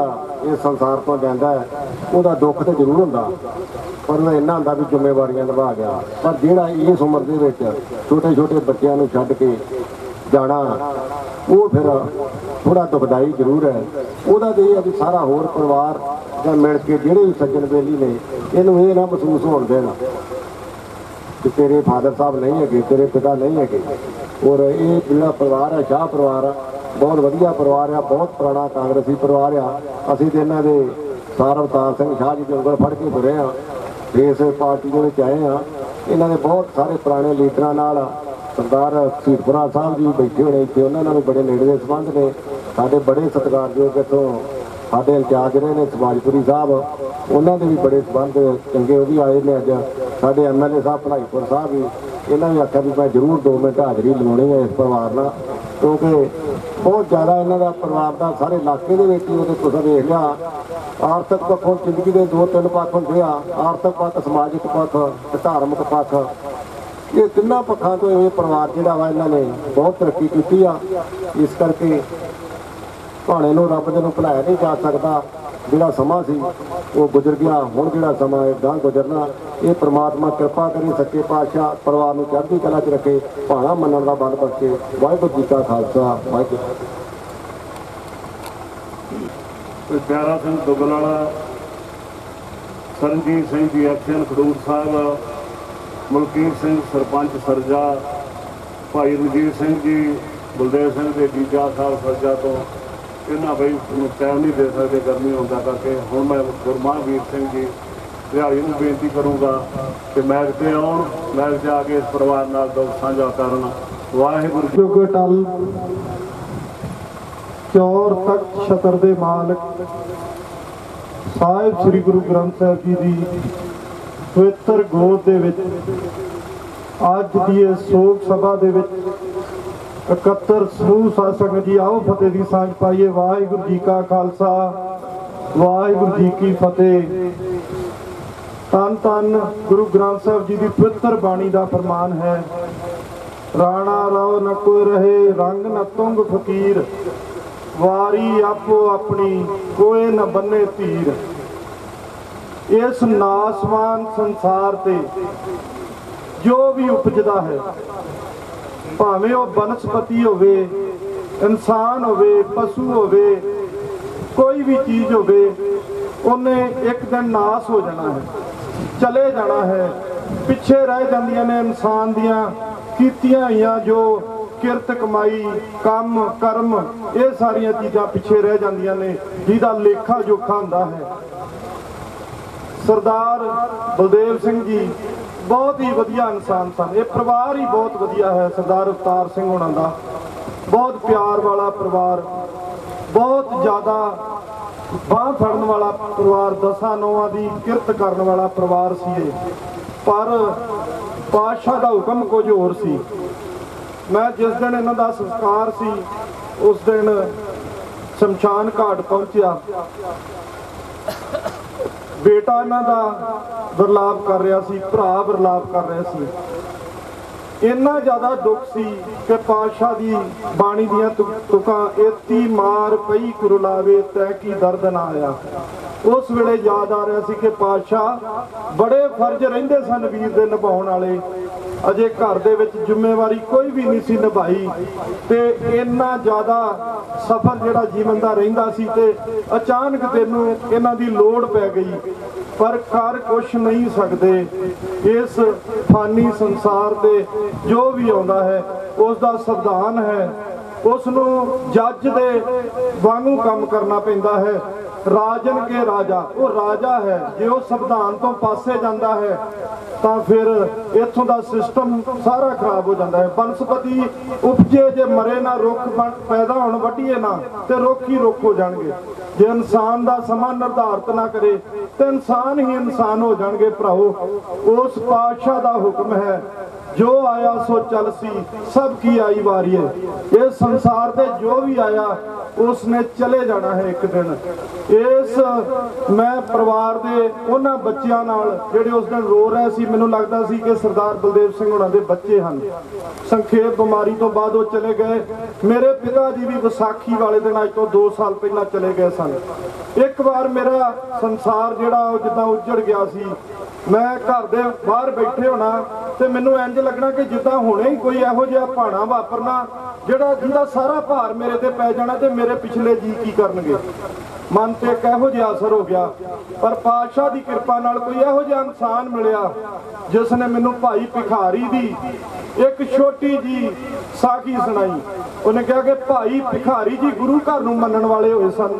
ਇਸ ਸੰਸਾਰ ਤੋਂ ਜਾਂਦਾ ਹੈ ਉਹਦਾ ਦੁੱਖ ਤਾਂ ਜ਼ਰੂਰ ਹੁੰਦਾ, ਪਰ ਉਹਦਾ ਇੰਨਾ ਹੁੰਦਾ ਵੀ ਜ਼ਿੰਮੇਵਾਰੀਆਂ ਨਿਭਾ ਗਿਆ। ਪਰ ਜਿਹੜਾ ਇਸ ਉਮਰ ਦੇ ਵਿੱਚ ਛੋਟੇ ਛੋਟੇ ਬੱਚਿਆਂ ਨੂੰ ਛੱਡ ਕੇ ਜਾਣਾ ਉਹ ਫਿਰ ਥੋੜਾ ਦੁਖਦਾਈ ਜ਼ਰੂਰ ਹੈ। ਉਹਦਾ ਤੇ ਇਹ ਆ ਵੀ ਸਾਰਾ ਹੋਰ ਪਰਿਵਾਰ ਜਾਂ ਮਿਲ ਕੇ ਜਿਹੜੇ ਵੀ ਸੱਜਣ ਬੇਲੀ ਨੇ ਇਹਨੂੰ ਇਹ ਨਾ ਮਹਿਸੂਸ ਹੋਣ ਦੇਣਾ ਕਿ ਤੇਰੇ ਫਾਦਰ ਸਾਹਿਬ ਨਹੀਂ ਹੈਗੇ, ਤੇਰੇ ਪਿਤਾ ਨਹੀਂ ਹੈਗੇ। ਔਰ ਇਹ ਜਿਹੜਾ ਪਰਿਵਾਰ ਹੈ ਸ਼ਾਹ ਪਰਿਵਾਰ ਆ, ਬਹੁਤ ਵਧੀਆ ਪਰਿਵਾਰ ਆ, ਬਹੁਤ ਪੁਰਾਣਾ ਕਾਂਗਰਸੀ ਪਰਿਵਾਰ ਆ। ਅਸੀਂ ਤੇ ਇਹਨਾਂ ਦੇ ਸਰ ਅਵਤਾਰ ਸਿੰਘ ਸ਼ਾਹ ਜੀ ਦੇ ਉਂਗਲ ਫੜ ਕੇ ਤੁਰੇ ਹਾਂ, ਇਸ ਪਾਰਟੀ ਦੇ ਵਿੱਚ ਆਏ ਹਾਂ। ਇਹਨਾਂ ਦੇ ਬਹੁਤ ਸਾਰੇ ਪੁਰਾਣੇ ਲੀਡਰਾਂ ਨਾਲ ਸਰਦਾਰ ਸੀਤਪੁਰਾ ਸਾਹਿਬ ਜੀ ਬੈਠੇ ਹੋਣੇ ਇੱਥੇ, ਉਹਨਾਂ ਨਾਲ ਬੜੇ ਨੇੜੇ ਦੇ ਸੰਬੰਧ ਨੇ। ਸਾਡੇ ਬੜੇ ਸਤਿਕਾਰਯੋਗ ਇੱਥੋਂ ਸਾਡੇ ਇੰਚਾਰਜ ਰਹੇ ਨੇ ਸਮਾਜਪੁਰੀ ਸਾਹਿਬ, ਉਹਨਾਂ ਦੇ ਵੀ ਬੜੇ ਸੰਬੰਧ ਚੰਗੇ ਉਹ ਵੀ ਆਏ ਨੇ। ਅੱਜ ਸਾਡੇ ਐਮ ਐਲ ਏ ਸਾਹਿਬ ਭਲਾਈਪੁਰ ਸਾਹਿਬ ਵੀ, ਇਹਨਾਂ ਨੇ ਆਖਿਆ ਵੀ ਮੈਂ ਜ਼ਰੂਰ ਦੋ ਮਿੰਟ ਹਾਜ਼ਰੀ ਲਗਾਉਣੀ ਹੈ ਇਸ ਪਰਿਵਾਰ ਨਾਲ, ਕਿਉਂਕਿ ਬਹੁਤ ਜ਼ਿਆਦਾ ਇਹਨਾਂ ਦਾ ਪਰਿਵਾਰ ਦਾ ਸਾਰੇ ਇਲਾਕੇ ਦੇ ਵਿੱਚ ਉਹਦੇ ਤੁਸੀਂ ਵੇਖ ਲਿਆ। ਆਰਥਿਕ ਪੱਖੋਂ ਜ਼ਿੰਦਗੀ ਦੇ ਦੋ ਤਿੰਨ ਪੱਖ ਹੁੰਦੇ ਆ, ਆਰਥਿਕ ਪੱਖ, ਸਮਾਜਿਕ ਪੱਖ ਤੇ ਧਾਰਮਿਕ ਪੱਖ। ਇਹ ਤਿੰਨਾਂ ਪੱਖਾਂ ਤੋਂ ਇਹ ਪਰਿਵਾਰ ਜਿਹੜਾ ਵਾ ਇਹਨਾਂ ਨੇ ਬਹੁਤ ਤਰੱਕੀ ਕੀਤੀ ਆ। ਇਸ ਕਰਕੇ ਭਾਣੇ ਨੂੰ ਰੱਬ ਦੇ ਨੂੰ ਭੁਲਾਇਆ ਨਹੀਂ ਜਾ ਸਕਦਾ। ਜਿਹੜਾ ਸਮਾਂ ਸੀ ਉਹ ਗੁਜ਼ਰ ਗਿਆ, ਹੁਣ ਜਿਹੜਾ ਸਮਾਂ ਹੈ ਗਾਂ ਗੁਜ਼ਰਨਾ। ਇਹ ਪ੍ਰਮਾਤਮਾ ਕਿਰਪਾ ਕਰੇ, ਸੱਚੇ ਪਾਤਸ਼ਾਹ ਪਰਿਵਾਰ ਨੂੰ ਚੜ੍ਹਦੀ ਕਲਾ 'ਚ ਰੱਖੇ, ਭਾਣਾ ਮੰਨਣ ਦਾ ਬਲ ਬਖਸ਼ੇ। ਵਾਹਿਗੁਰੂ ਜੀ ਕਾ ਖਾਲਸਾ, ਵਾਹਿਗੁਰੂ। ਪਿਆਰਾ ਸਿੰਘ ਦੁੱਗਲ ਵਾਲਾ, ਸਰਨਜੀਤ ਸਿੰਘ ਜੀ ਐਕਸ਼ਨ ਖਡੂਰ ਸਾਹਿਬ, ਮਲਕੀਤ ਸਿੰਘ ਸਰਪੰਚ ਸਰਜਾ, ਭਾਈ ਰਣਜੀਤ ਸਿੰਘ ਜੀ ਬਲਦੇਵ ਸਿੰਘ ਦੇ ਜੀਜਾ ਸਾਹਿਬ ਸਰਜਾ ਤੋਂ। ਇਹਨਾਂ ਬਈ ਟਾਈਮ ਨਹੀਂ ਦੇ ਸਕਦੇ ਗਰਮੀ ਹੁੰਦਾ ਕਰਕੇ। ਹੁਣ ਮੈਂ ਗੁਰਮਹਾਂਵੀਰ ਸਿੰਘ ਜੀ ਦਿਹਾੜੀ ਨੂੰ ਬੇਨਤੀ ਕਰੂੰਗਾ ਕਿ ਮੈਗ 'ਤੇ ਆਉਣ, ਮੈਗ 'ਤੇ ਆ ਕੇ ਇਸ ਪਰਿਵਾਰ ਨਾਲ ਦੁੱਖ ਸਾਂਝਾ ਕਰਨ। ਵਾਹਿਗੁਰੂ ਜੀ। ਜੋ ਟਲ ਚੌਰ ਤੱਕ ਛਤਰ ਦੇ ਮਾਲਕ ਸਾਹਿਬ ਸ੍ਰੀ ਗੁਰੂ ਗ੍ਰੰਥ ਸਾਹਿਬ ਜੀ ਦੀ ਪਵਿੱਤਰ ਗੋਦ ਦੇ ਵਿੱਚ ਅੱਜ ਦੀ ਇਹ ਸੋਗ ਸਭਾ ਦੇ ਵਿੱਚ ਇਕੱਤਰ ਸਮੂਹ ਸਾਧ ਸੰਗਤ ਜੀ, ਆਓ ਫਤਿਹ ਦੀ ਸਾਂਝ ਪਾਈਏ। ਵਾਹਿਗੁਰੂ ਜੀ ਕਾ ਖਾਲਸਾ, ਵਾਹਿਗੁਰੂ ਜੀ ਕੀ ਫਤਿਹ। ਧੰਨ ਧੰਨ ਗੁਰੂ ਗ੍ਰੰਥ ਸਾਹਿਬ ਜੀ ਦੀ ਪਵਿੱਤਰ ਬਾਣੀ ਦਾ ਫਰਮਾਨ ਹੈ, ਰਾਣਾ ਰੋ ਨ ਕੋਈ ਰਹੇ ਰੰਗ ਨ ਤੁੰਗ ਫਕੀਰ, ਵਾਰੀ ਆਪੋ ਆਪਣੀ ਕੋਏ ਨ ਬੰਨੇ ਧੀਰ। ਇਸ ਨਾਸਵਾਨ ਸੰਸਾਰ ਤੇ ਜੋ ਵੀ ਉਪਜਦਾ ਹੈ, ਭਾਵੇਂ ਉਹ ਬਨਸਪਤੀ ਹੋਵੇ, ਇਨਸਾਨ ਹੋਵੇ, ਪਸ਼ੂ ਹੋਵੇ, ਕੋਈ ਵੀ ਚੀਜ਼ ਹੋਵੇ, ਉਹਨੇ ਇੱਕ ਦਿਨ ਨਾਸ ਹੋ ਜਾਣਾ ਹੈ, ਚਲੇ ਜਾਣਾ ਹੈ। ਪਿੱਛੇ ਰਹਿ ਜਾਂਦੀਆਂ ਨੇ ਇਨਸਾਨ ਦੀਆਂ ਕੀਤੀਆਂ ਹੋਈਆਂ ਜੋ ਕਿਰਤ ਕਮਾਈ, ਕੰਮ ਕਰਮ, ਇਹ ਸਾਰੀਆਂ ਚੀਜ਼ਾਂ ਪਿੱਛੇ ਰਹਿ ਜਾਂਦੀਆਂ ਨੇ, ਜਿਹਦਾ ਲੇਖਾ ਜੋਖਾ ਹੁੰਦਾ ਹੈ। ਸਰਦਾਰ ਬਲਦੇਵ ਸਿੰਘ ਜੀ ਬਹੁਤ ਹੀ ਵਧੀਆ ਇਨਸਾਨ ਸਨ। ਇਹ ਪਰਿਵਾਰ ਹੀ ਬਹੁਤ ਵਧੀਆ ਹੈ। ਸਰਦਾਰ ਅਵਤਾਰ ਸਿੰਘ ਹੋਣਾ ਦਾ ਬਹੁਤ ਪਿਆਰ ਵਾਲਾ ਪਰਿਵਾਰ, ਬਹੁਤ ਜ਼ਿਆਦਾ ਬਾਂਹ ਫੜਨ ਵਾਲਾ ਪਰਿਵਾਰ, ਦਸਾਂ ਨੌਆਂ ਦੀ ਕਿਰਤ ਕਰਨ ਵਾਲਾ ਪਰਿਵਾਰ ਸੀ ਇਹ। ਪਰ ਪਾਤਸ਼ਾਹ ਦਾ ਹੁਕਮ ਕੁਝ ਹੋਰ ਸੀ। ਮੈਂ ਜਿਸ ਦਿਨ ਇਹਨਾਂ ਦਾ ਸੰਸਕਾਰ ਸੀ ਉਸ ਦਿਨ ਸ਼ਮਸ਼ਾਨ ਘਾਟ ਪਹੁੰਚਿਆ। ਬੇਟਾ ਇਹਨਾਂ ਦਾ ਵਿਰਲਾਪ ਕਰ ਰਿਹਾ ਸੀ, ਭਰਾ ਵਿਰਲਾਪ ਕਰ ਰਿਹਾ ਸੀ। ਇੰਨਾ ਜ਼ਿਆਦਾ ਦੁੱਖ ਸੀ ਕਿ ਪਾਤਸ਼ਾਹ ਦੀ ਬਾਣੀ ਦੀਆਂ ਤੁਕਾਂ, ਏਤੀ ਮਾਰ ਪਈ ਕੁਰਲਾਵੇ ਤੈ ਕੀ ਦਰਦ ਨਾ ਆਇਆ। ਉਸ ਵੇਲੇ ਯਾਦ ਆ ਰਿਹਾ ਸੀ ਕਿ ਪਾਤਸ਼ਾਹ ਬੜੇ ਫਰਜ਼ ਰਹਿੰਦੇ ਸਨ ਵੀਰ ਦੇ ਨਿਭਾਉਣ ਵਾਲੇ, ਅਜੇ ਘਰ ਦੇ ਵਿੱਚ ਜ਼ਿੰਮੇਵਾਰੀ ਕੋਈ ਵੀ ਨਹੀਂ ਸੀ ਨਿਭਾਈ, ਤੇ ਇੰਨਾ ਜ਼ਿਆਦਾ ਸਫਰ ਜਿਹੜਾ ਜੀਵਨ ਦਾ ਰਹਿੰਦਾ ਸੀ, ਤੇ ਅਚਾਨਕ ਤੈਨੂੰ ਇਹਨਾਂ ਦੀ ਲੋੜ ਪੈ ਗਈ। ਪਰ ਕਰ ਕੁਛ ਨਹੀਂ ਸਕਦੇ। ਇਸ ਫਾਨੀ ਸੰਸਾਰ ਤੇ ਜੋ ਵੀ ਆਉਂਦਾ ਹੈ ਉਸ ਦਾ ਸੰਵਿਧਾਨ ਹੈ, ਉਸ ਨੂੰ ਜੱਜ ਦੇ ਵਾਂਗੂ ਕੰਮ ਕਰਨਾ ਪੈਂਦਾ ਹੈ। ਰਾਜਨ ਕੇ ਰਾਜਾ, ਉਹ ਰਾਜਾ ਹੈ। ਜੇ ਉਹ ਸੰਵਿਧਾਨ ਤੋਂ ਪਾਸੇ ਜਾਂਦਾ ਹੈ ਤਾਂ ਫਿਰ ਇੱਥੋਂ ਦਾ ਸਿਸਟਮ ਸਾਰਾ ਖਰਾਬ ਹੋ ਜਾਂਦਾ ਹੈ। ਬਨਸਪਤੀ ਉਪਜੇ, ਜੇ ਮਰੇ ਨਾ, ਰੁੱਖ ਪੈਦਾ ਹੋਣ, ਵੱਢੀਏ ਨਾ, ਤੇ ਰੁੱਖ ਹੀ ਰੁੱਖ ਹੋ ਜਾਣਗੇ। ਜੇ ਇਨਸਾਨ ਦਾ ਸਮਾਂ ਨਿਰਧਾਰਿਤ ਨਾ ਕਰੇ ਤੇ ਇਨਸਾਨ ਹੀ ਇਨਸਾਨ ਹੋ ਜਾਣਗੇ। ਭਰਾਓ, ਉਸ ਪਾਤਸ਼ਾਹ ਦਾ ਹੁਕਮ ਹੈ जो आया सो चल सी सब की आई वारी है। ये संसार से जो भी आया उसने चले जाना है एक दिन। इस मैं परिवार के उन्होंने बच्चों नाल जिहड़े उस दिन रो रहे सी, मैनूं लगदा सी कि सरदार बलदेव सिंह होणां दे बच्चे हैं। संखेप बीमारी तो बाद वो चले गए। मेरे पिता जी भी विसाखी वाले दिन अज तो दो साल पहला चले गए सन। एक बार मेरा संसार जिहड़ा जिद्दां उजड़ गया सी, मैं घर दे बाहर बैठे होना ते मैनूं इंज लगना कि जिद्दां हुणे ही कोई इहो जिहा भाणा वापरना जिहड़ा जिहदा सारा भार मेरे ते पै जाना ते मेरे पिछले जी की करनगे। मन ते एक इहो जिहा असर हो गया। पर पातशाह की कृपा नाल कोई इहो जिहा इंसान मिलिया जिसने मैनूं भाई भिखारी दी एक छोटी जी साखी सुनाई। उन्हें कहा कि भाई भिखारी जी गुरु घर नूं मनण वाले होए सन,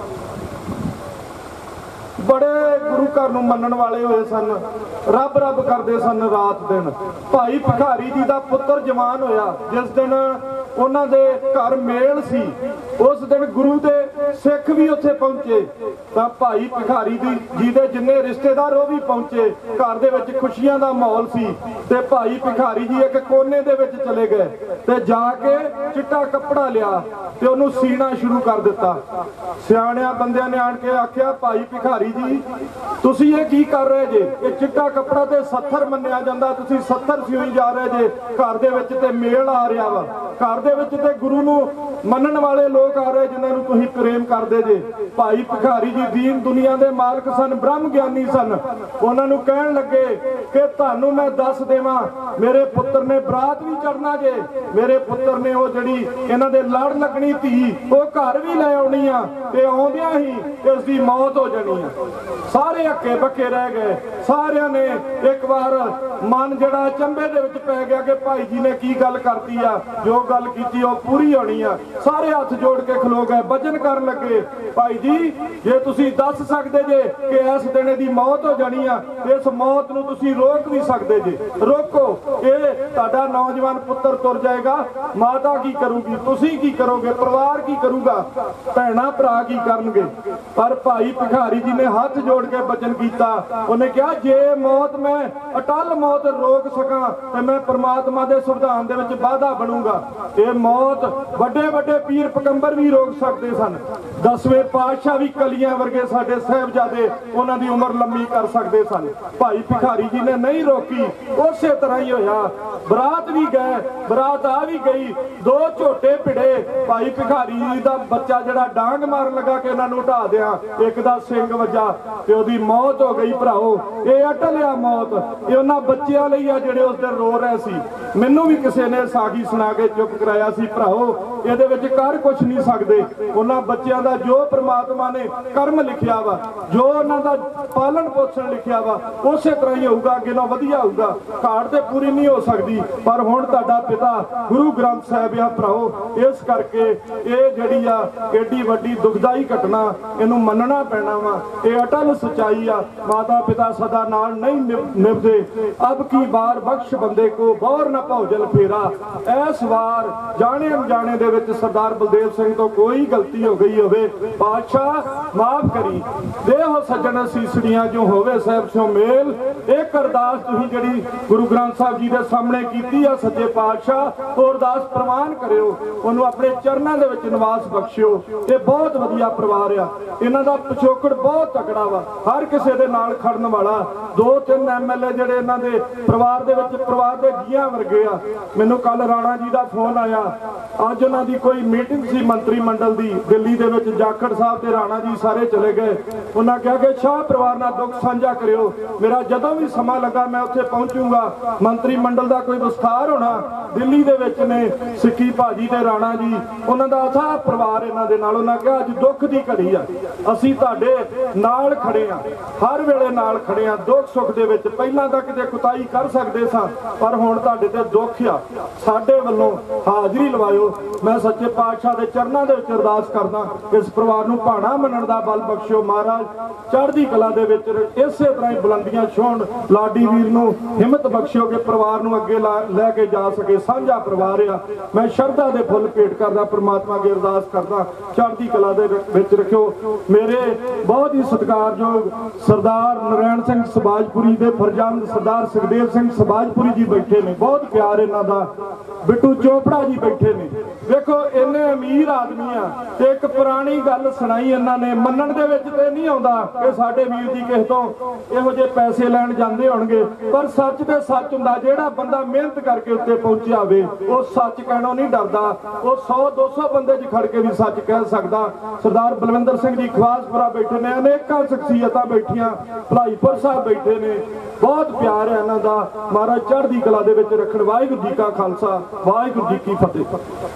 बड़े गुरु घर नूं मनण वाले होए सन, रब रब करते सन रात दिन। भाई भिखारी जी का पुत्र जवान होया जिस दिन उन्हां दे घर मेल सी, उस दिन गुरु दे सिख भी उत्थे पहुंचे तां भाई भिखारी जी जी दे जिन्ने रिश्तेदार वो भी पहुंचे। घर दे विच खुशियां दा माहौल सी ते भाई भिखारी जी एक कोने दे विच चले गए ते जाके चिट्टा कपड़ा लिया ते उहनूं सीना शुरू कर दिता। सियाणियां बंदियां ने आण के आख्या, भाई भिखारी जी तुसीं ये की कर रहे जे? ये चिट्टा कपड़ा ते सत्थर मन्निया जांदा, तुसीं सत्थर सिउई जा रहे जे। घर दे विच ते मेल आ रिहा वा, घर दे विच ते गुरु नूं मनण वाले लोग आ रहे जिन्हां नूं तुसीं प्रेम करदे जे। भाई भिखारी जी दीन दुनिया दे मालक सन, ब्रह्म ज्ञानी सन। उन्हां नूं कहण लगे कि तुहानूं मैं दस देवां, मेरे पुत्र ने बरात भी चढ़ना जे, मेरे पुत्र ने वो जिहड़ी इन्हां दे लड़ लगनी धी वो घर भी लै आउणी आ ते आउंदियां ही इसदी मौत हो जानी आ। सारे हक्के बक्के रह गए। सारियां ने एक बार मन जिहड़ा चंबे दे विच पै गया कि भाई जी ने की गल करती आ, जो गल कीती वो पूरी होनी आ। सारे हथ जोड़ के खलो गए, भजन कर लगे, भाई जी जे तुसीं दस सकदे जे कि इस दिन इहदी मौत हो जानी आ, इस मौत नूं तुसीं रोक भी सकदे जे, रोको। ये तुहाडा नौजवान पुत्र तुर जाएगा, माता की करूगी, तुसीं की करोगे, परिवार की करूगा, भैणा भरा की करनगे। पर भाई भिखारी जी ने हथ जोड़ के वचन किया। उन्हें कहा जे मौत मैं अटल मौत रोक सकां ते मैं परमात्मा दे संविधान दे विच वादा बनूंगा। ये मौत बड़े बड़े पीर पैगंबर भी रोक सकते सन, दसवें पातशाह भी कलियां वर्गे साडे साहिबजादे उन्हां दी उम्र लंबी कर सकते सन। भाई भिखारी जी ने नहीं रोकी, उस तरह ही होया। बरात भी गए, बरात आ भी गई, दो झोटे भिड़े। भाई भिखारी जी दा बच्चा जिहड़ा डांग मारन लगा कि इन्हां नूं ढा दियां, एक दा सिंग वजा ते ओहदी मौत हो गई। भराओ ये अटलिया मौत ये उन्हां बच्चियां लई आ जिहड़े उस दिन रो रहे सी। मैनूं भी किसी ने साखी सुना के चुप कराया सी, भराओ ਇਹਦੇ ਵਿੱਚ कर कुछ नहीं सकते। उन्हां बच्चों का जो परमात्मा ने कर्म लिखिया वा, जो उन्हां दा पालन पोषण लिखिया वा, उस तरह ही होगा, अगे नालों वधिया होगा। घाट ते पूरी नहीं हो सकती, पर हुण तुहाडा पिता गुरु ग्रंथ साहिब आ भराओ, इस करके ये जिहड़ी आ एडी वड्डी दुखदाई घटना इहनूं मनना पैना वा। ये अटल सच्चाई आ, माता पिता सदा नाल नहीं निभदे। अब की बार बख्श बंदे को बौर न भौजल फेरा। इस वार जाने अनजाने दे विच सरदार बलदेव सिंह तो कोई गलती हो गई होवे, पातशाह माफ करी। देह सज्जन सीसड़ियां जो होवे साहिब सो मेल। एक अरदास तुसीं जिहड़ी गुरु ग्रंथ साहिब जी दे सामने कीती आ सच्चे पातशाह, वो अरदास प्रवान करियो, उन्होंने अपने चरणों दे विच निवास बख्शियो। ये बहुत वधिया परिवार आ, इन्हां दा पिछोकड़ बहुत तकड़ा वा, हर किसी दे नाल खड़न वाला। दो तीन एम एल ए जिहड़े इन्हां दे परिवार दे विच परिवार दे जीआं वर्गे आ। मैनूं कल राणा जी दा फोन आया, अज उन्हां दी कोई मीटिंग सी मंत्री मंडल दी दिल्ली दे विच, जाखड़ साहब ते राणा जी सारे चले गए। उन्हां कहा कि शाह परिवार नाल दुख साझा करियो, मेरा जदों भी समा लगा मैं उत्थे पहुंचूंगा। मंत्री मंडल दा कोई विस्तार होना दिल्ली दे विच ने, सिक्की भाजी ते राणा जी उन्हां दा अथाह परिवार इन्हां दे नाल। उन्हां कहा अज दुख दी घड़ी आ, असीं तुहाडे नाल खड़े आ, हर वेले नाल खड़े आ। दुख सुख दे विच पहिलां तां किते कुताई कर सकदे सां, पर हुण तुहाडे ते दुख आ, साडे वल्लों हाਜ਼ਰੀ लवायो। मैं मैं सच्चे पातशाह के चरणों के विच अरदास करदा इस परिवार नूं भाणा मनण दा बल बख्शो महाराज, चढ़दी कला दे विच इसे तरह ही बुलंदियां छूण, लाडी वीर नूं हिम्मत बख्शो कि परिवार नूं अगे लैके जा सके। साझा परिवार आ, मैं शरधा दे फुल भेट करदा, परमात्मा अगे अरदास करदा चढ़दी कला दे विच रखियो। मेरे बहुत ही सत्कारयोग सरदार नारायण सिंह सबाजपुरी दे फरजंद सरदार सुखदेव सिंह सबाजपुरी जी बैठे ने, बहुत प्यार इन्हां दा। बिट्टू चोपड़ा जी बैठे ने, देखो इन्ने अमीर आदमी आ ते एक पुरानी गल सुनाई इन्हां ने, मनण दे विच ते नहीं आउंदा कि साडे वीर जी किस तों इहो जे पैसे लैण जांदे होणगे, पर सच ते सच हुंदा। जिहड़ा बंदा मेहनत करके उत्ते पहुंचिया होवे ਉਹ सच कहणों नहीं डरदा, वो सौ दो सौ बंदे च खड़ के भी सच कह सकदा। सरदार बलविंदर सिंह जी खवासपुरा बैठे ने, अनेकां शख्सियतां बैठियां, भलाईपुर साहब बैठे ने, बहुत प्यार है इन्हां दा। महाराज चढ़दी कला दे विच रखण। वाहिगुरू जी का खालसा, वाहिगुरू जी की फतेह।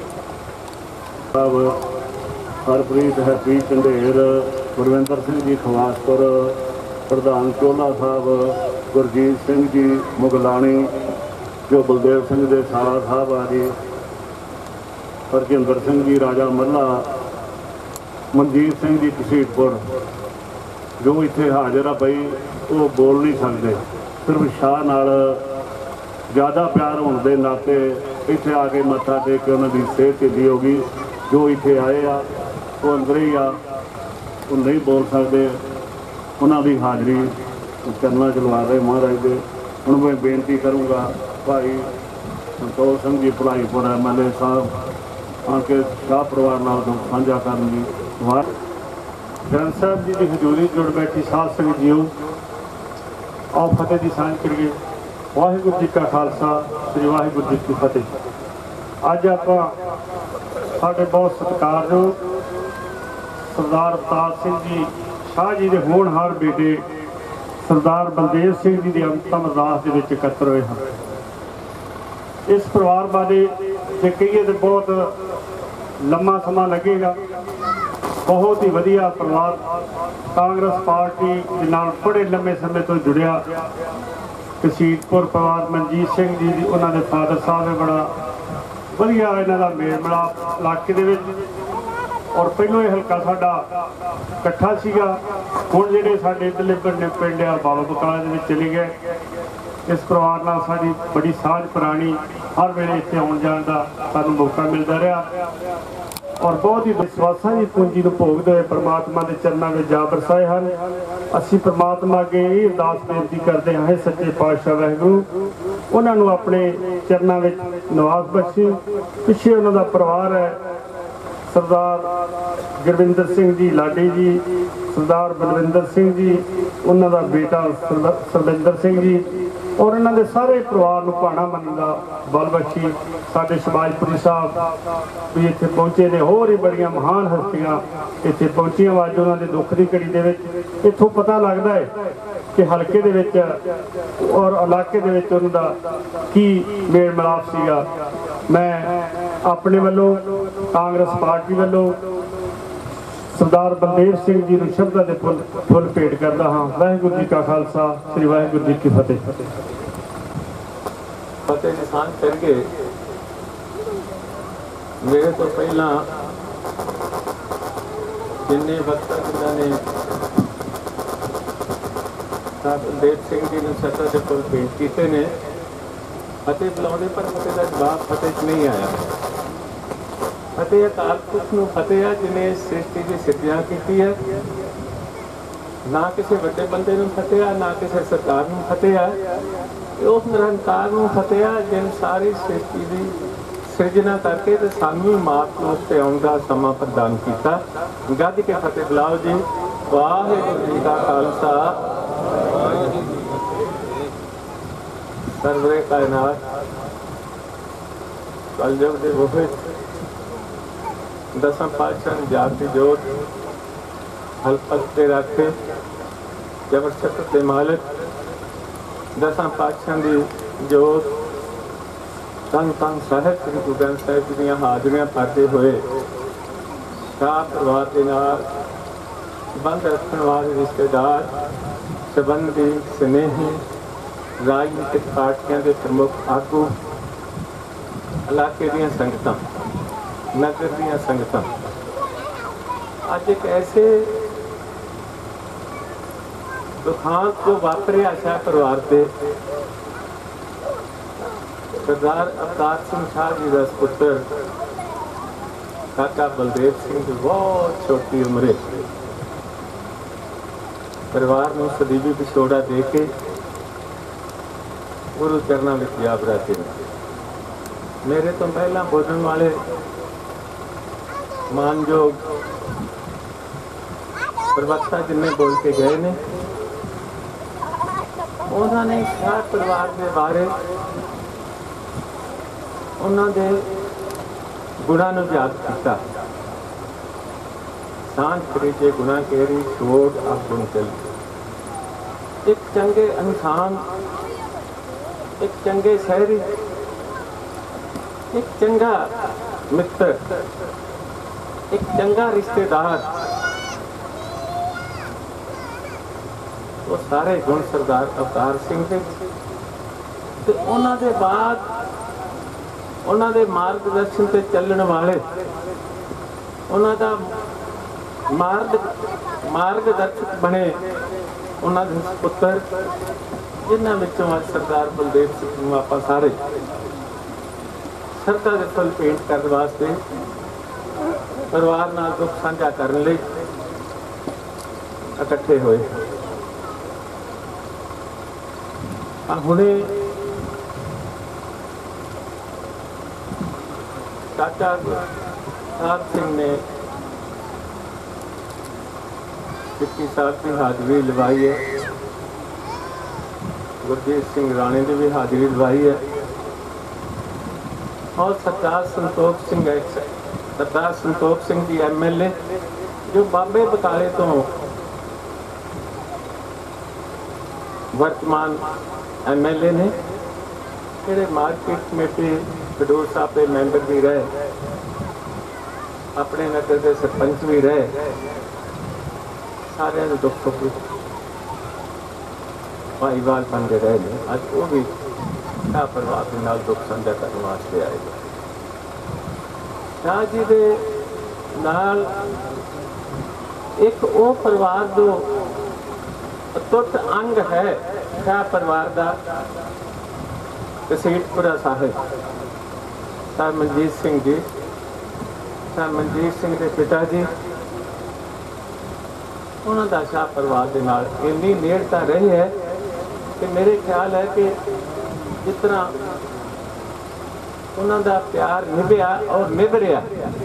हरप्रीत हैप्पी ਝੰਡੇਰ, ਗੁਰਵਿੰਦਰ ਸਿੰਘ जी खवासपुर, प्रधान चोला साहब गुरजीत सिंह जी मुगलानी, जो बलदेव सिंह दे साला साहब आ जी, हरजिंदर सिंह जी राजा मल्ला, मनजीत सिंह जी घसीटपुर, जो इत्थे हाजिर आ बई वो बोल नहीं सकते, सिर्फ शाह नाल ज़्यादा प्यार होने के नाते इत्थे आके मत्था टेक के उन्होंने सेहत ढिली हो गई। जो इत्थे आए आ वो अंदर ही आ, वो नहीं बोल सकते, उन्होंने हाज़री करना चलवा रहे महाराज के। हूँ मैं बेनती करूँगा भाई Santosh Singh ji Bhalaipur M L A साहब आके शाह परिवार नाल साझा करन। ग्रंथ साहब जी की हजूरी जुड़ बैठी साध संगत जीओ, आओ फतेह की सांझ करिए। वाहिगुरू जी का खालसा, श्री वाहिगुरू जी की फतेह। अज आपां साडे बहुत सत्कारयोग सरदार अवतार सिंह जी शाह जी के होनहार बेटे सरदार बलदेव सिंह जी की अंतिम अरदास के विच इकट्ठे हुए हैं। इस परिवार बारे जे कहिए तो बहुत लम्मा समा लगेगा। बहुत ही वधिया परिवार, कांग्रेस पार्टी के नाल बड़े लंबे समय तो जुड़िया। घसीटपुर परिवार मनजीत सिंह जी उन्होंने फादर साहब है, बड़ा वधिया इन्हां दा मेल मिलाप इलाके दे विच। और पहलों ये हल्का साडा इकट्ठा सीगा, हुण जिहड़े साडे इधरले पिंड पिंड आ बाबा बकाला दे विच चले गए। इस परिवार नाल साडी बड़ी साझ पुरानी, हर वेले इत्थे आउण जाण दा सानूं मौका मिलदा रहा। और बहुत ही विश्वासां दी पूंजी नूं भोगदे होए परमात्मा के चरणों में जा बरसाए हैं। असीं परमात्मा अगे ये अरदास बेनती करते हैं, सच्चे पातशाह वाहिगुरू उन्हां नूं अपने चरणों में नवाज बख्शी। पिछे उन्हां दा परिवार है, सरदार गुरविंदर सिंह जी लाडी जी, सरदार बलविंदर सिंह जी, उन्हां दा बेटा सरविंदर सिंह जी, और इन्हां दे सारे परिवार नूं भाणा मनण दा बल बख्शी। साडे सबाजपुरी साहब भी इत्थे पहुंचे ने, होर ही बड़ियां महान हस्तियां इत्थे पहुंचियां। अज उन्हां दे दुख दी घड़ी दे विच इत्थों पता लगदा है कि हल्के दे विच और इलाके दे विच उन्हां दा की मेल मिलाप सीगा। मैं अपने वालों कांग्रेस पार्टी वालों सरदार बलदेव सिंह जी नूं शब्दां दे फुल फुल भेट करदा हाँ। वाहिगुरू जी का खालसा, श्री वाहिगुरू जी की फतेह। फतेह की सांझ करके मेरे तो पहला जिन्ने वक्त जिन्होंने बलदेव सिंह जी ने शब्दां दे फुल भेट कीते ने, फतेह बुलाने पर फतेह का जवाब फतेह नहीं आया। फतेह अकाल पुरख नूं फतेह है जिन्हें सृष्टि की सिद्धियां की है। ना किसी वड्डे बंदे नूं फतेह है, ना किसी सरकार नूं फतेह है। उस निरंकार नूं फतेह है जिन सारी सृष्टि की सिरजना करके तो सानू मात नूं उत्ते आउण दा समा प्रदान किया। गज के फतेह बुलाओ जी। वाहिगुरू जी का खालसा, सर्वरे कायनात कलयुग दे वफद दसम पातशाह जाति जोत हलपत ते रखे जबर छत्र के मालिक दसम पातशाह की जोत तन तन साहिब श्री गुरु ग्रंथ साहिब जी दी हाजरियां पाते हुए शाह परिवार के नाल बंद रखने वाले रिश्तेदार संबंधी स्नेही राजनीतिक पार्टियां के प्रमुख आगू इलाके दी संगतां नगर ਦੀਆਂ ਸੰਗਤਾਂ ਅੱਜ ਇੱਕ ਐਸੇ ਦੁਖਾਂਤ ਜੋ ਵਾਪਰਿਆ ਸ਼ਾਹ ਪਰਿਵਾਰ ਤੇ ਸਰਦਾਰ ਅਵਤਾਰ ਸਿੰਘ ਸ਼ਾਹ ਜੀ ਦਾ ਪੁੱਤਰ ਕਾਕਾ ਬਲਦੇਵ ਸਿੰਘ ਦੀ ਬਹੁਤ ਛੋਟੀ ਉਮਰੇ ਪਰਿਵਾਰ ਨੂੰ ਸਦੀਵੀ ਵਿਛੋੜਾ ਦੇ ਕੇ ਗੁਰੂ ਚਰਨਾਂ ਵਿੱਚ ਜਾ ਬਰਾਤੇ ਮੇਰੇ ਤੋਂ ਪਹਿਲਾਂ ਬੋਲਣ ਵਾਲੇ ਮਾਨਯੋਗ ਪ੍ਰਵਕਤਾ ਜਿੰਨੇ ਬੋਲ ਕੇ ਗਏ ਨੇ ਉਹਨਾਂ ਨੇ ਸ਼ਾਹ ਪਰਿਵਾਰ ਦੇ ਬਾਰੇ ਉਹਨਾਂ ਦੇ ਗੁਣਾਂ ਨੂੰ ਯਾਦ ਕੀਤਾ ਸਾਂਝ ਕਰੀਏ ਗੁਨਾਹ ਕੇਰੀ ਛੋੜ ਆਪਣ ਚਲ ਇੱਕ ਚੰਗੇ ਇਨਸਾਨ ਇੱਕ ਚੰਗੇ ਸ਼ਹਿਰੀ ਇੱਕ ਚੰਗਾ ਮਿੱਤਰ ਇੱਕ ਚੰਗਾ ਰਿਸ਼ਤੇਦਾਰ ਉਹ ਸਾਰੇ ਗੁਣ ਸਰਦਾਰ ਅਵਤਾਰ ਸਿੰਘ ਦੇ ਤੇ ਉਹਨਾਂ ਦੇ ਬਾਅਦ ਉਹਨਾਂ ਦੇ ਮਾਰਗਦਰਸ਼ਨ ਤੇ ਚੱਲਣ ਵਾਲੇ ਉਹਨਾਂ ਦਾ ਮਾਰਗ ਮਾਰਗਦਰਸ਼ਕ ਬਣੇ ਉਹਨਾਂ ਦੇ ਪੁੱਤਰ ਜਿਨ੍ਹਾਂ ਵਿੱਚੋਂ ਅੱਜ ਸਰਦਾਰ ਬਲਦੇਵ ਸਿੰਘ ਨੂੰ ਆਪਾਂ ਸਾਰੇ ਸਰਦਾ ਦੇ ਫੁੱਲ ਭੇਂਟ ਕਰਨ ਵਾਸਤੇ ਪਰਿਵਾਰ ਨਾਲ ਦੁੱਖ ਸਾਂਝਾ ਕਰਨ ਲਈ ਇਕੱਠੇ ਹੋਏ ਆ ਹੁਣੇ ਚਾਚਾ ਸਾਹਿਬ ਸਿੰਘ ਨੇ ਸਿੱਖੀ ਸਾਹਿਬ ਦੀ ਹਾਜ਼ਰੀ ਲਵਾਈ ਹੈ ਗੁਰਜੀਤ ਸਿੰਘ ਰਾਣੇ ਦੀ ਵੀ ਹਾਜ਼ਰੀ ਲਵਾਈ ਹੈ और सरदार संतोख सिंह सरदार Santokh Singh ji M L A जो बाबे बकाले तो वर्तमान एम एल ए ने ਜਿਹੜੇ ਮਾਰਕੀਟ ਕਮੇਟੀ ਖਡੂਰ ਸਾਹਿਬ ਦੇ ਮੈਂਬਰ ਵੀ ਰਹੇ ਆਪਣੇ ਨਗਰ ਦੇ ਸਰਪੰਚ ਵੀ ਰਹੇ ਸਾਰਿਆਂ ਨੂੰ ਦੁੱਖ ਸੁੱਖ ਭਾਈਵਾਲ ਬਣ ਕੇ ਰਹੇ ਨੇ ਅੱਜ ਉਹ ਵੀ ਸ਼ਾਹ ਪਰਿਵਾਰ ਦੇ ਨਾਲ ਦੁੱਖ ਸਾਂਝਾ ਕਰਨ ਵਾਸਤੇ ਆਏ ਸ਼ਾਹ ਜੀ ਦੇ ਨਾਲ ਇੱਕ ਉਹ ਪਰਿਵਾਰ ਜੋ ਅਟੁੱਟ ਅੰਗ ਹੈ ਸ਼ਾਹ ਪਰਿਵਾਰ ਦਾ ਕਸੀਟਪੁਰਾ ਸਾਹਿਬ ਸਰ ਮਨਜੀਤ ਸਿੰਘ ਜੀ ਸਰ ਮਨਜੀਤ ਸਿੰਘ ਦੇ ਪਿਤਾ ਜੀ ਉਹਨਾਂ ਦਾ ਸ਼ਾਹ ਪਰਿਵਾਰ ਦੇ ਨਾਲ ਇੰਨੀ ਨੇੜਤਾ ਰਹੀ ਹੈ ਕਿ ਮੇਰੇ ਖਿਆਲ ਹੈ ਕਿ ਜਿਸ ਤਰ੍ਹਾਂ ਉਹਨਾਂ ਦਾ ਪਿਆਰ ਨਿਭਿਆ ਔਰ ਨਿਭ ਰਿਹਾ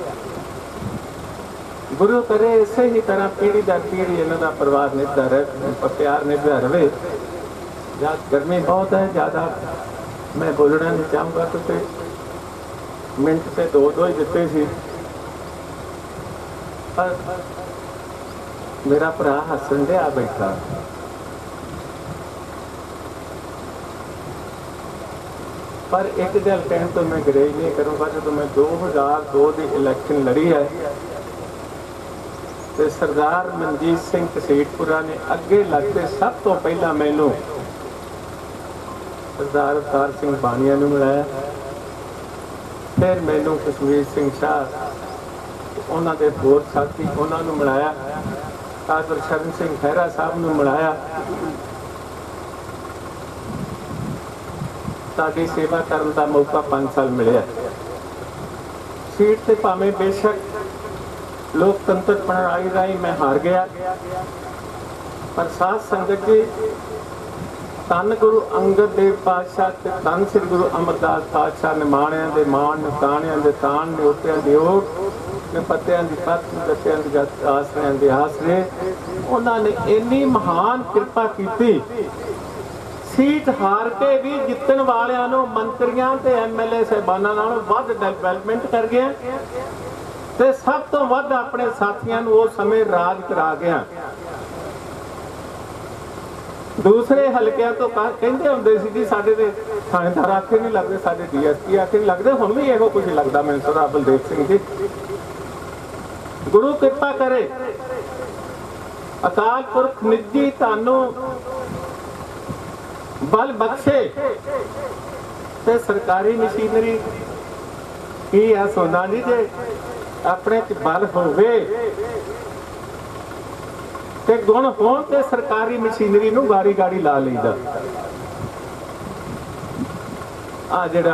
ਗੁਰੂ ਕਰੇ ਇਸੇ ਹੀ ਤਰ੍ਹਾਂ ਪੀੜ੍ਹੀ ਦਰ ਪੀੜ੍ਹੀ ਇਹਨਾਂ ਦਾ ਪਰਿਵਾਰ ਨਿਭਦਾ ਰਹੇ ਪਿਆਰ ਨਿਭਦਾ ਰਹੇ ਜਾਂ ਗਰਮੀ ਬਹੁਤ ਹੈ ਜ਼ਿਆਦਾ ਮੈਂ ਬੋਲਣਾ ਨਹੀਂ ਚਾਹੂੰਗਾ ਤੁਸੀਂ ਮਿੰਟ ਤੇ ਦੋ ਦੋ ਹੀ ਦਿੱਤੇ ਸੀ ਪਰ ਮੇਰਾ ਭਰਾ ਹੱਸਣ ਡਿਆ ਬੈਠਾ पर एक गल कहने तो मैं गरेज नहीं करूँगा जो मैं दो हज़ार दो की इलैक्शन लड़ी है तो सरदार मनजीत सिंह कसीटपुरा ने अगे लगते सब तो पहला मैनू सरदार अवतार सिंह बानिया नूं मिलाया फिर मैनू कश्मीर सिंह शाह उन्होंने दे होर साथी उन्होंने मिलाया कादर शरण सिंह खैरा साहब नूं मिलाया साडी सेवा करने का मौका पाँच साल मिले सीट से भावें बेशक लोकतंत्र प्रणाली राही मैं हार गया पर साध संगत जी धन गुरु अंगद देव पातशाह ते धन श्री गुरु अमरदास पातशाह ने माणिया के मान ने ताणिया के ताण ने उत्तिया के ओट ने पत्तियां की पत्त गत्तियां की आसरियां के आसरे उन्होंने इन्नी महान कृपा की सीट हार के भी जितन वालियां मंत्रियों ते एम एल ए साहबाना नालों वध डेवलपमेंट कर गया ते सब तो वध अपने साथियों वो समय राज करा गया दूसरे हल्कियां तो कहते होंगे सी जी साडे ते थानेदार आखे नहीं लगते साडे डी एस पी आखे नहीं लगते हुण भी इहो कुछ लगता मैनूं सरदार बलदेव सिंह जी गुरु कृपा करे अकाल पुरख निजी तानू बल बख्शे ते सरकारी मशीनरी की है सोना जी जे अपने च बल होवे ते गुण होण ते सरकारी मशीनरी नूं गाड़ी गाड़ी ला लईदा। आ जिहड़ा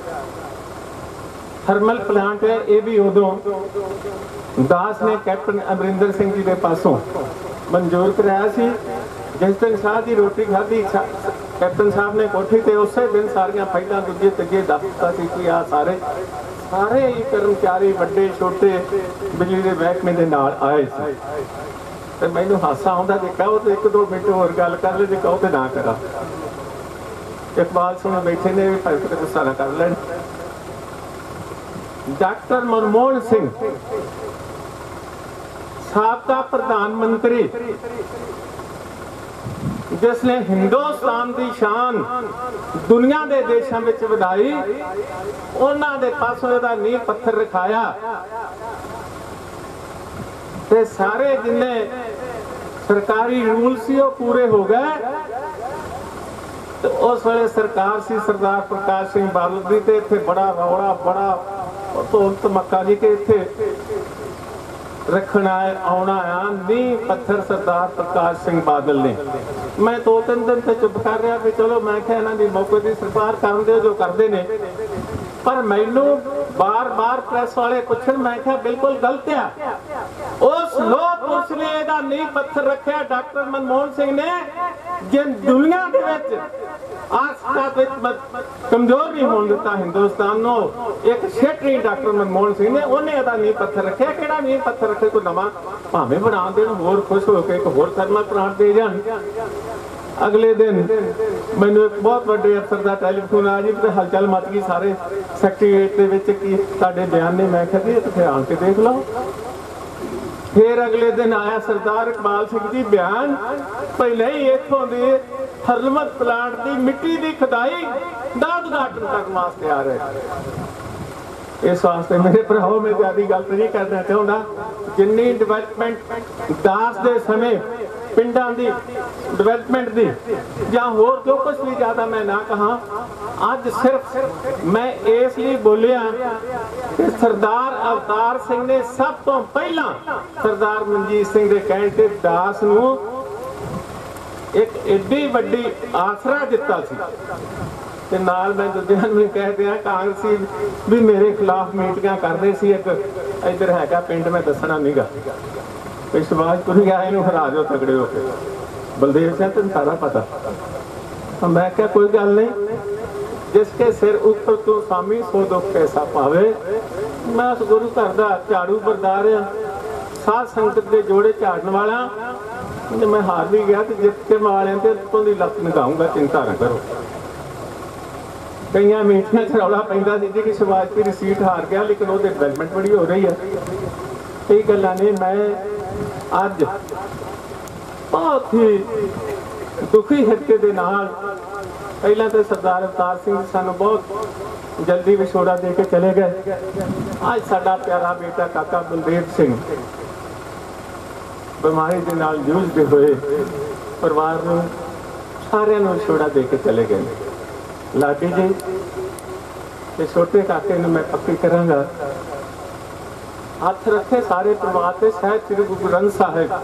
थर्मल प्लांट है ये भी उदों दास ने कैप्टन अमरिंदर सिंह जी के पासों मंजूर कराया सी। जिस दिन शाह की रोटी खाधी कैप्टन साहब ने कोठी ते उस दिन सारिया फाइलों दूजे तजे दस दिता सी कि आ सारे सारे ही कर्मचारी वड्डे छोटे बिजली के महकमे के नाल आए सी। ते मैनूं हासा आउंदा जे कहो तो एक दो मिनट होर गल कर ले, जे कहो तो ना करा। इकबाल सुन बैठे ने भी भाई किते गुस्सा ना कर लैण। डॉक्टर मनमोहन सिंह साबका प्रधानमंत्री जिसने हिंदुस्तान की शान दुनिया के देशों में वधाई, उन्होंने पासों का नींह पत्थर रखाया ते सारे जिन्ने सरकारी रूल सी वो पूरे हो गए। तो उस वेले सरकार सी सरदार प्रकाश सिंह बादल दी ते इत्थे बड़ा रौला बड़ा धोल धमक्का जी के इत्थे रखना है आना आ नींह पत्थर सरदार प्रकाश सिंह बादल ने। मैं दो तीन दिन से चुप कर रहा भी चलो मैं क्या इन्हों की मौके की सरकार कर दे जो करते ने, पर मैनू बार बार प्रेस वाले पूछण मैं क्या बिल्कुल गलत है। उस लोह पुरुष ने ਇਹਦਾ नींह पत्थर रखा डॉक्टर मनमोहन सिंह ने जिन दुनिया के विच आसपास कमजोर नहीं होने दिता हिंदुस्तान नो, एक सेठ नहीं डॉक्टर मनमोहन सिंह ने उन्हें ਇਹਦਾ नींह पत्थर रखा। ਕਿਹੜਾ नींह पत्थर रखे कोई नवा भावें बना देण होर खुश होकर एक होर थर्मल प्लांट दे जाण। अगले दिन मैनू एक बहुत बड़े अफसर का टैलीफोन आया जी हलचल मच गई सारे सैकटरीएट की साडे बयान ने। मैं कहा जी इत्थे आण के देख लो। फिर अगले दिन आया सरदार इकबाल सिंह जी बयान पहले ही इत्थों दे थर्मल प्लांट की मिट्टी की खुदाई दा उद्घाटन करने वास्ते आ रहे। इस वास्ते मेरे भराओ मैं ज्यादा गल नहीं करना चाहता। जिन्नी डिवेलपमेंट दास के समय पिंडां दी डिवेलपमेंट दी या होर जो कुछ भी ज्यादा मैं ना कहा, अज सिर्फ मैं इसलिए बोलिया कि सरदार अवतार सिंह ने सब तो पहला सरदार मनजीत सिंह के कहने से दास नूं एक एडी वड्डी आसरा दिता सी। ते नाल मैं दूजियां नूं कह दिया कांग्रेसी भी मेरे खिलाफ मीटिंगां करदे सी। एक इधर हैगा पिंड मैं दसना नहीं गा विश्वासपुरी आए नूं हरा दो तगड़े होके बलदेव सिंह तेन सारा पता। मैं क्या कोई गल नहीं, जिसके सिर ऊपर तो स्वामी सौ दुख कैसा पावे। मैं उस गुरु घर का झाड़ू बरदार आ, साध संगत के जोड़े झाड़न वाला। मैं हार भी गया तो जित के वाले उत्तों की लत नगाऊंगा, चिंता न करो। कई मीटिंग च रौला पैंदा सी जी कि शिवाजपुरी सीट हार गया, लेकिन वो डिवेलपमेंट बड़ी हो रही है। कई गल्लां ने मैं अज बहुत ही दुखी हिरके दे नाल पहला तो सरदार अवतार सिंह सानू बहुत जल्दी विछोड़ा दे के चले गए। आज साडा प्यारा बेटा काका बलदेव सिंह बीमारी के नाल जूझते हुए परिवार नूं सारिਆਂ नूं विछोड़ा दे के चले गए। लाडी जी ते छोटे काके नूं मैं पक्की करांगा हथ रखे सारे परिवार से शायद श्री गुरु ग्रंथ साहिब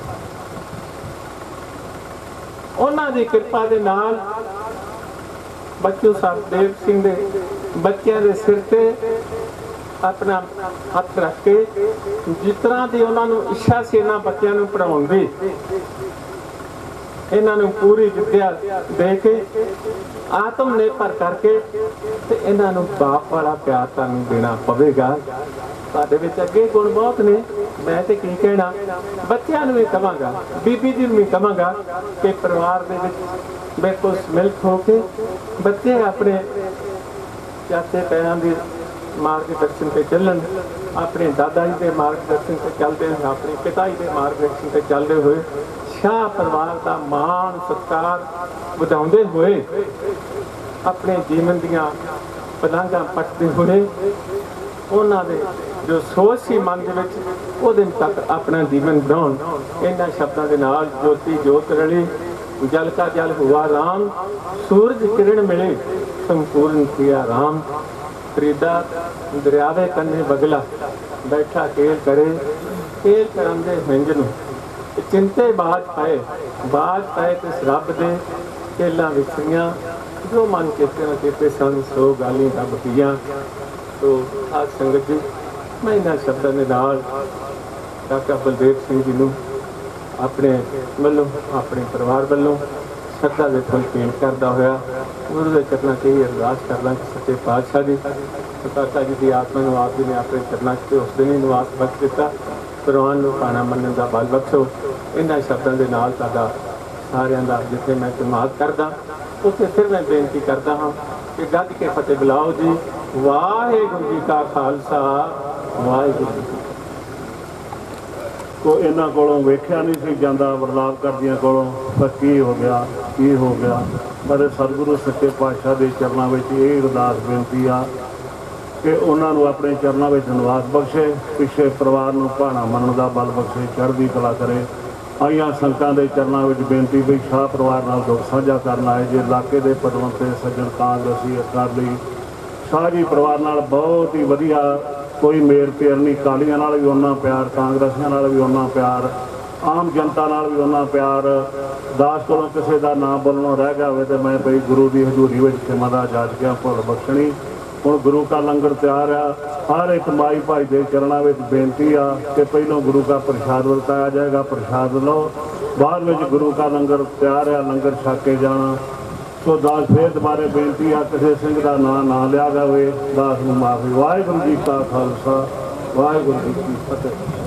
उन्हां दी कृपा दे नाल बच्चू सरदेव सिंह दे बच्चों के सिर ते अपना हथ रख के जिस तरह की उन्होंने इच्छा से इन्होंने बच्चों को पढ़ाने की इन्हों पूरी विद्या दे के आत्म निर्भर करके इन्हों बाप वाला प्यार तुहानूं देना पवेगा। साडे विच अगे गुण बहुत ने, मैं तो की कहना बच्चों भी कहांगा बीबी जी भी कहांगा कि परिवार दे विच बिल्कुल मिल्क होके बच्चे अपने चाचे पैरों की मार्गदर्शन पे चलन, अपने दादा जी के मार्गदर्शन पे चलते हैं, अपने पिता जी के मार्गदर्शन पे चलते हुए शाह परिवार का मान सत्कार बढ़ाते हुए अपने जीवन दियां पलांघां पटते हुए उन्होंने जो सोच सी मन के वो दिन तक अपना जीवन बनाउण। इन्हां शब्दों के नाल ज्योति जोत रली, जल का जल हुआ राम, सूरज किरण मिले संपूर्ण किया राम। ਫਰੀਦਾ ਦਰਿਆਵੇ ਕੰਨੇ ਬਗਲਾ ਬੈਠਾ ਕੇਲ ਕਰੇ ਕੇਲ ਕਰਨ ਦੇ ਹੰਝ ਨੂੰ ਚਿੰਤੇ ਬਾਜ ਪਾਏ ਬਾਜ ਪਾਏ ਕਿਸ ਰੱਬ ਦੇ ਕੇਲਾਂ ਵਿਚਰੀਆਂ ਜੋ ਮਨ ਕੀਤੇ ਨਾ ਕੀਤੇ ਸਨ ਸੋ ਗਾਲੀ ਰੱਬ ਦੀਆਂ। ਤੋ ਆਹ ਸੰਗਤ ਜੀ ਮੈਂ ਇਹਨਾਂ ਸ਼ਬਦਾਂ ਦੇ ਨਾਲ ਕਾਕਾ ਬਲਦੇਵ ਸਿੰਘ ਜੀ ਨੂੰ ਆਪਣੇ ਵੱਲੋਂ ਆਪਣੇ ਪਰਿਵਾਰ ਵੱਲੋਂ ਸ਼ਰਧਾ ਦੇ ਫੁੱਲ ਭੇਂਟ ਕਰਦਾ ਹੋਇਆ ਗੁਰੂ ਦੇ ਚਰਨਾਂ 'ਚ ਹੀ ਅਰਦਾਸ ਕਰਦਾ ਕਿ ਸੱਚੇ ਪਾਤਸ਼ਾਹ ਜੀ ਕਾਕਾ ਜੀ ਦੀ ਆਤਮਾ ਨੂੰ ਆਪ ਜੀ ਨੇ ਆਪਣੇ ਚਰਨਾਂ 'ਚ ਉਸ ਦਿਨ ਹੀ ਨਿਵਾਸ ਬਖਸ਼ ਦਿੱਤਾ। ਪ੍ਰਵਾਨ ਨੂੰ ਪਾਣਾ ਮੰਨਣ ਦਾ ਬਲ ਬਖਸ਼ੋ। ਇਹਨਾਂ ਸ਼ਬਦਾਂ ਦੇ ਨਾਲ ਤੁਹਾਡਾ ਸਾਰਿਆਂ ਦਾ ਜਿੱਥੇ ਮੈਂ ਧੰਨਵਾਦ ਕਰਦਾ ਉੱਥੇ ਫਿਰ ਮੈਂ ਬੇਨਤੀ ਕਰਦਾ ਹਾਂ ਕਿ ਗੱਜ ਕੇ ਫਤਿਹ ਬੁਲਾਓ ਜੀ। ਵਾਹਿਗੁਰੂ ਜੀ ਕਾ ਖਾਲਸਾ ਵਾਹਿਗੁਰੂ ਜੀ ਕੋ ਇਹਨਾਂ ਕੋਲੋਂ ਵੇਖਿਆ ਨਹੀਂ ਸੀ ਜਾਂਦਾ ਵਰਲਾਪ ਕਰਦੀਆਂ ਕੋਲੋਂ ਪਰ ਕੀ ਹੋ ਗਿਆ ਕੀ ਹੋ ਗਿਆ। ਪਰ ਸਤਿਗੁਰੂ ਸੱਚੇ ਪਾਤਸ਼ਾਹ ਦੇ ਚਰਨਾਂ ਵਿੱਚ ਇਹ ਅਰਦਾਸ ਬੇਨਤੀ ਆ ਕਿ ਉਹਨਾਂ ਨੂੰ ਆਪਣੇ ਚਰਨਾਂ ਵਿੱਚ ਨਿਵਾਸ ਬਖਸ਼ੇ, ਪਿੱਛੇ ਪਰਿਵਾਰ ਨੂੰ ਭਾਣਾ ਮੰਨਣ ਦਾ ਬਲ ਬਖਸ਼ੇ, ਚੜ੍ਹਦੀ ਕਲਾ ਕਰੇ। ਆਈਆਂ ਸੰਗਤਾਂ ਦੇ ਚਰਨਾਂ ਵਿੱਚ ਬੇਨਤੀ ਵੀ ਸ਼ਾਹ ਪਰਿਵਾਰ ਨਾਲ ਦੁੱਖ ਸਾਂਝਾ ਕਰਨ ਆਏ ਜੇ ਇਲਾਕੇ ਦੇ ਪਦਵੰਤੇ ਸੱਜਣ ਕਾਂਗਰਸੀ ਅਕਾਲੀ ਸ਼ਾਹ ਜੀ ਪਰਿਵਾਰ ਨਾਲ ਬਹੁਤ ਹੀ ਵਧੀਆ ਕੋਈ ਮੇਰ ਪਿਆਰ ਨਹੀਂ। ਅਕਾਲੀਆਂ ਨਾਲ ਵੀ ਉਹਨਾਂ ਪਿਆਰ, ਕਾਂਗਰਸੀਆਂ ਨਾਲ ਵੀ ਉਹਨਾਂ ਪਿਆਰ, ਆਮ ਜਨਤਾ ਨਾਲ ਵੀ ਉਹਨਾਂ ਪਿਆਰ। ਦਾਸ ਕੋਲੋਂ ਕਿਸੇ ਦਾ ਨਾਮ ਬੋਲਣੋਂ ਰਹਿ ਗਿਆ ਹੋਵੇ ਤੇ ਮੈਂ ਬਈ ਗੁਰੂ ਦੀ ਹਜ਼ੂਰੀ ਵਿੱਚ ਖਿਮਾ ਦਾ ਜਾਚਕਿਆ ਭੁੱਲ ਬਖਸ਼ਣੀ। ਹੁਣ ਗੁਰੂ ਕਾ ਲੰਗਰ ਤਿਆਰ ਆ। ਹਰ ਇੱਕ ਮਾਈ ਭਾਈ ਦੇ ਚਰਨਾਂ ਵਿੱਚ ਬੇਨਤੀ ਆ ਕਿ ਪਹਿਲੋਂ ਗੁਰੂ ਕਾ ਪ੍ਰਸ਼ਾਦ ਵਰਤਾਇਆ ਜਾਏਗਾ, ਪ੍ਰਸ਼ਾਦ ਲਓ। ਬਾਅਦ ਵਿੱਚ ਗੁਰੂ ਕਾ ਲੰਗਰ ਤਿਆਰ ਆ, ਲੰਗਰ ਛਕ ਕੇ ਜਾਣਾ। ਸੋ ਦਾਸ ਫੇਰ ਦੁਬਾਰੇ ਬੇਨਤੀ ਆ ਕਿਸੇ ਸਿੰਘ ਦਾ ਨਾਂ ਨਾ ਲਿਆ ਜਾਵੇ, ਦਾਸ ਨੂੰ ਮਾਫੀ। ਵਾਹਿਗੁਰੂ ਜੀ ਕਾ ਖਾਲਸਾ ਵਾਹਿਗੁਰੂ ਜੀ ਕੀ ਫਤਿਹ।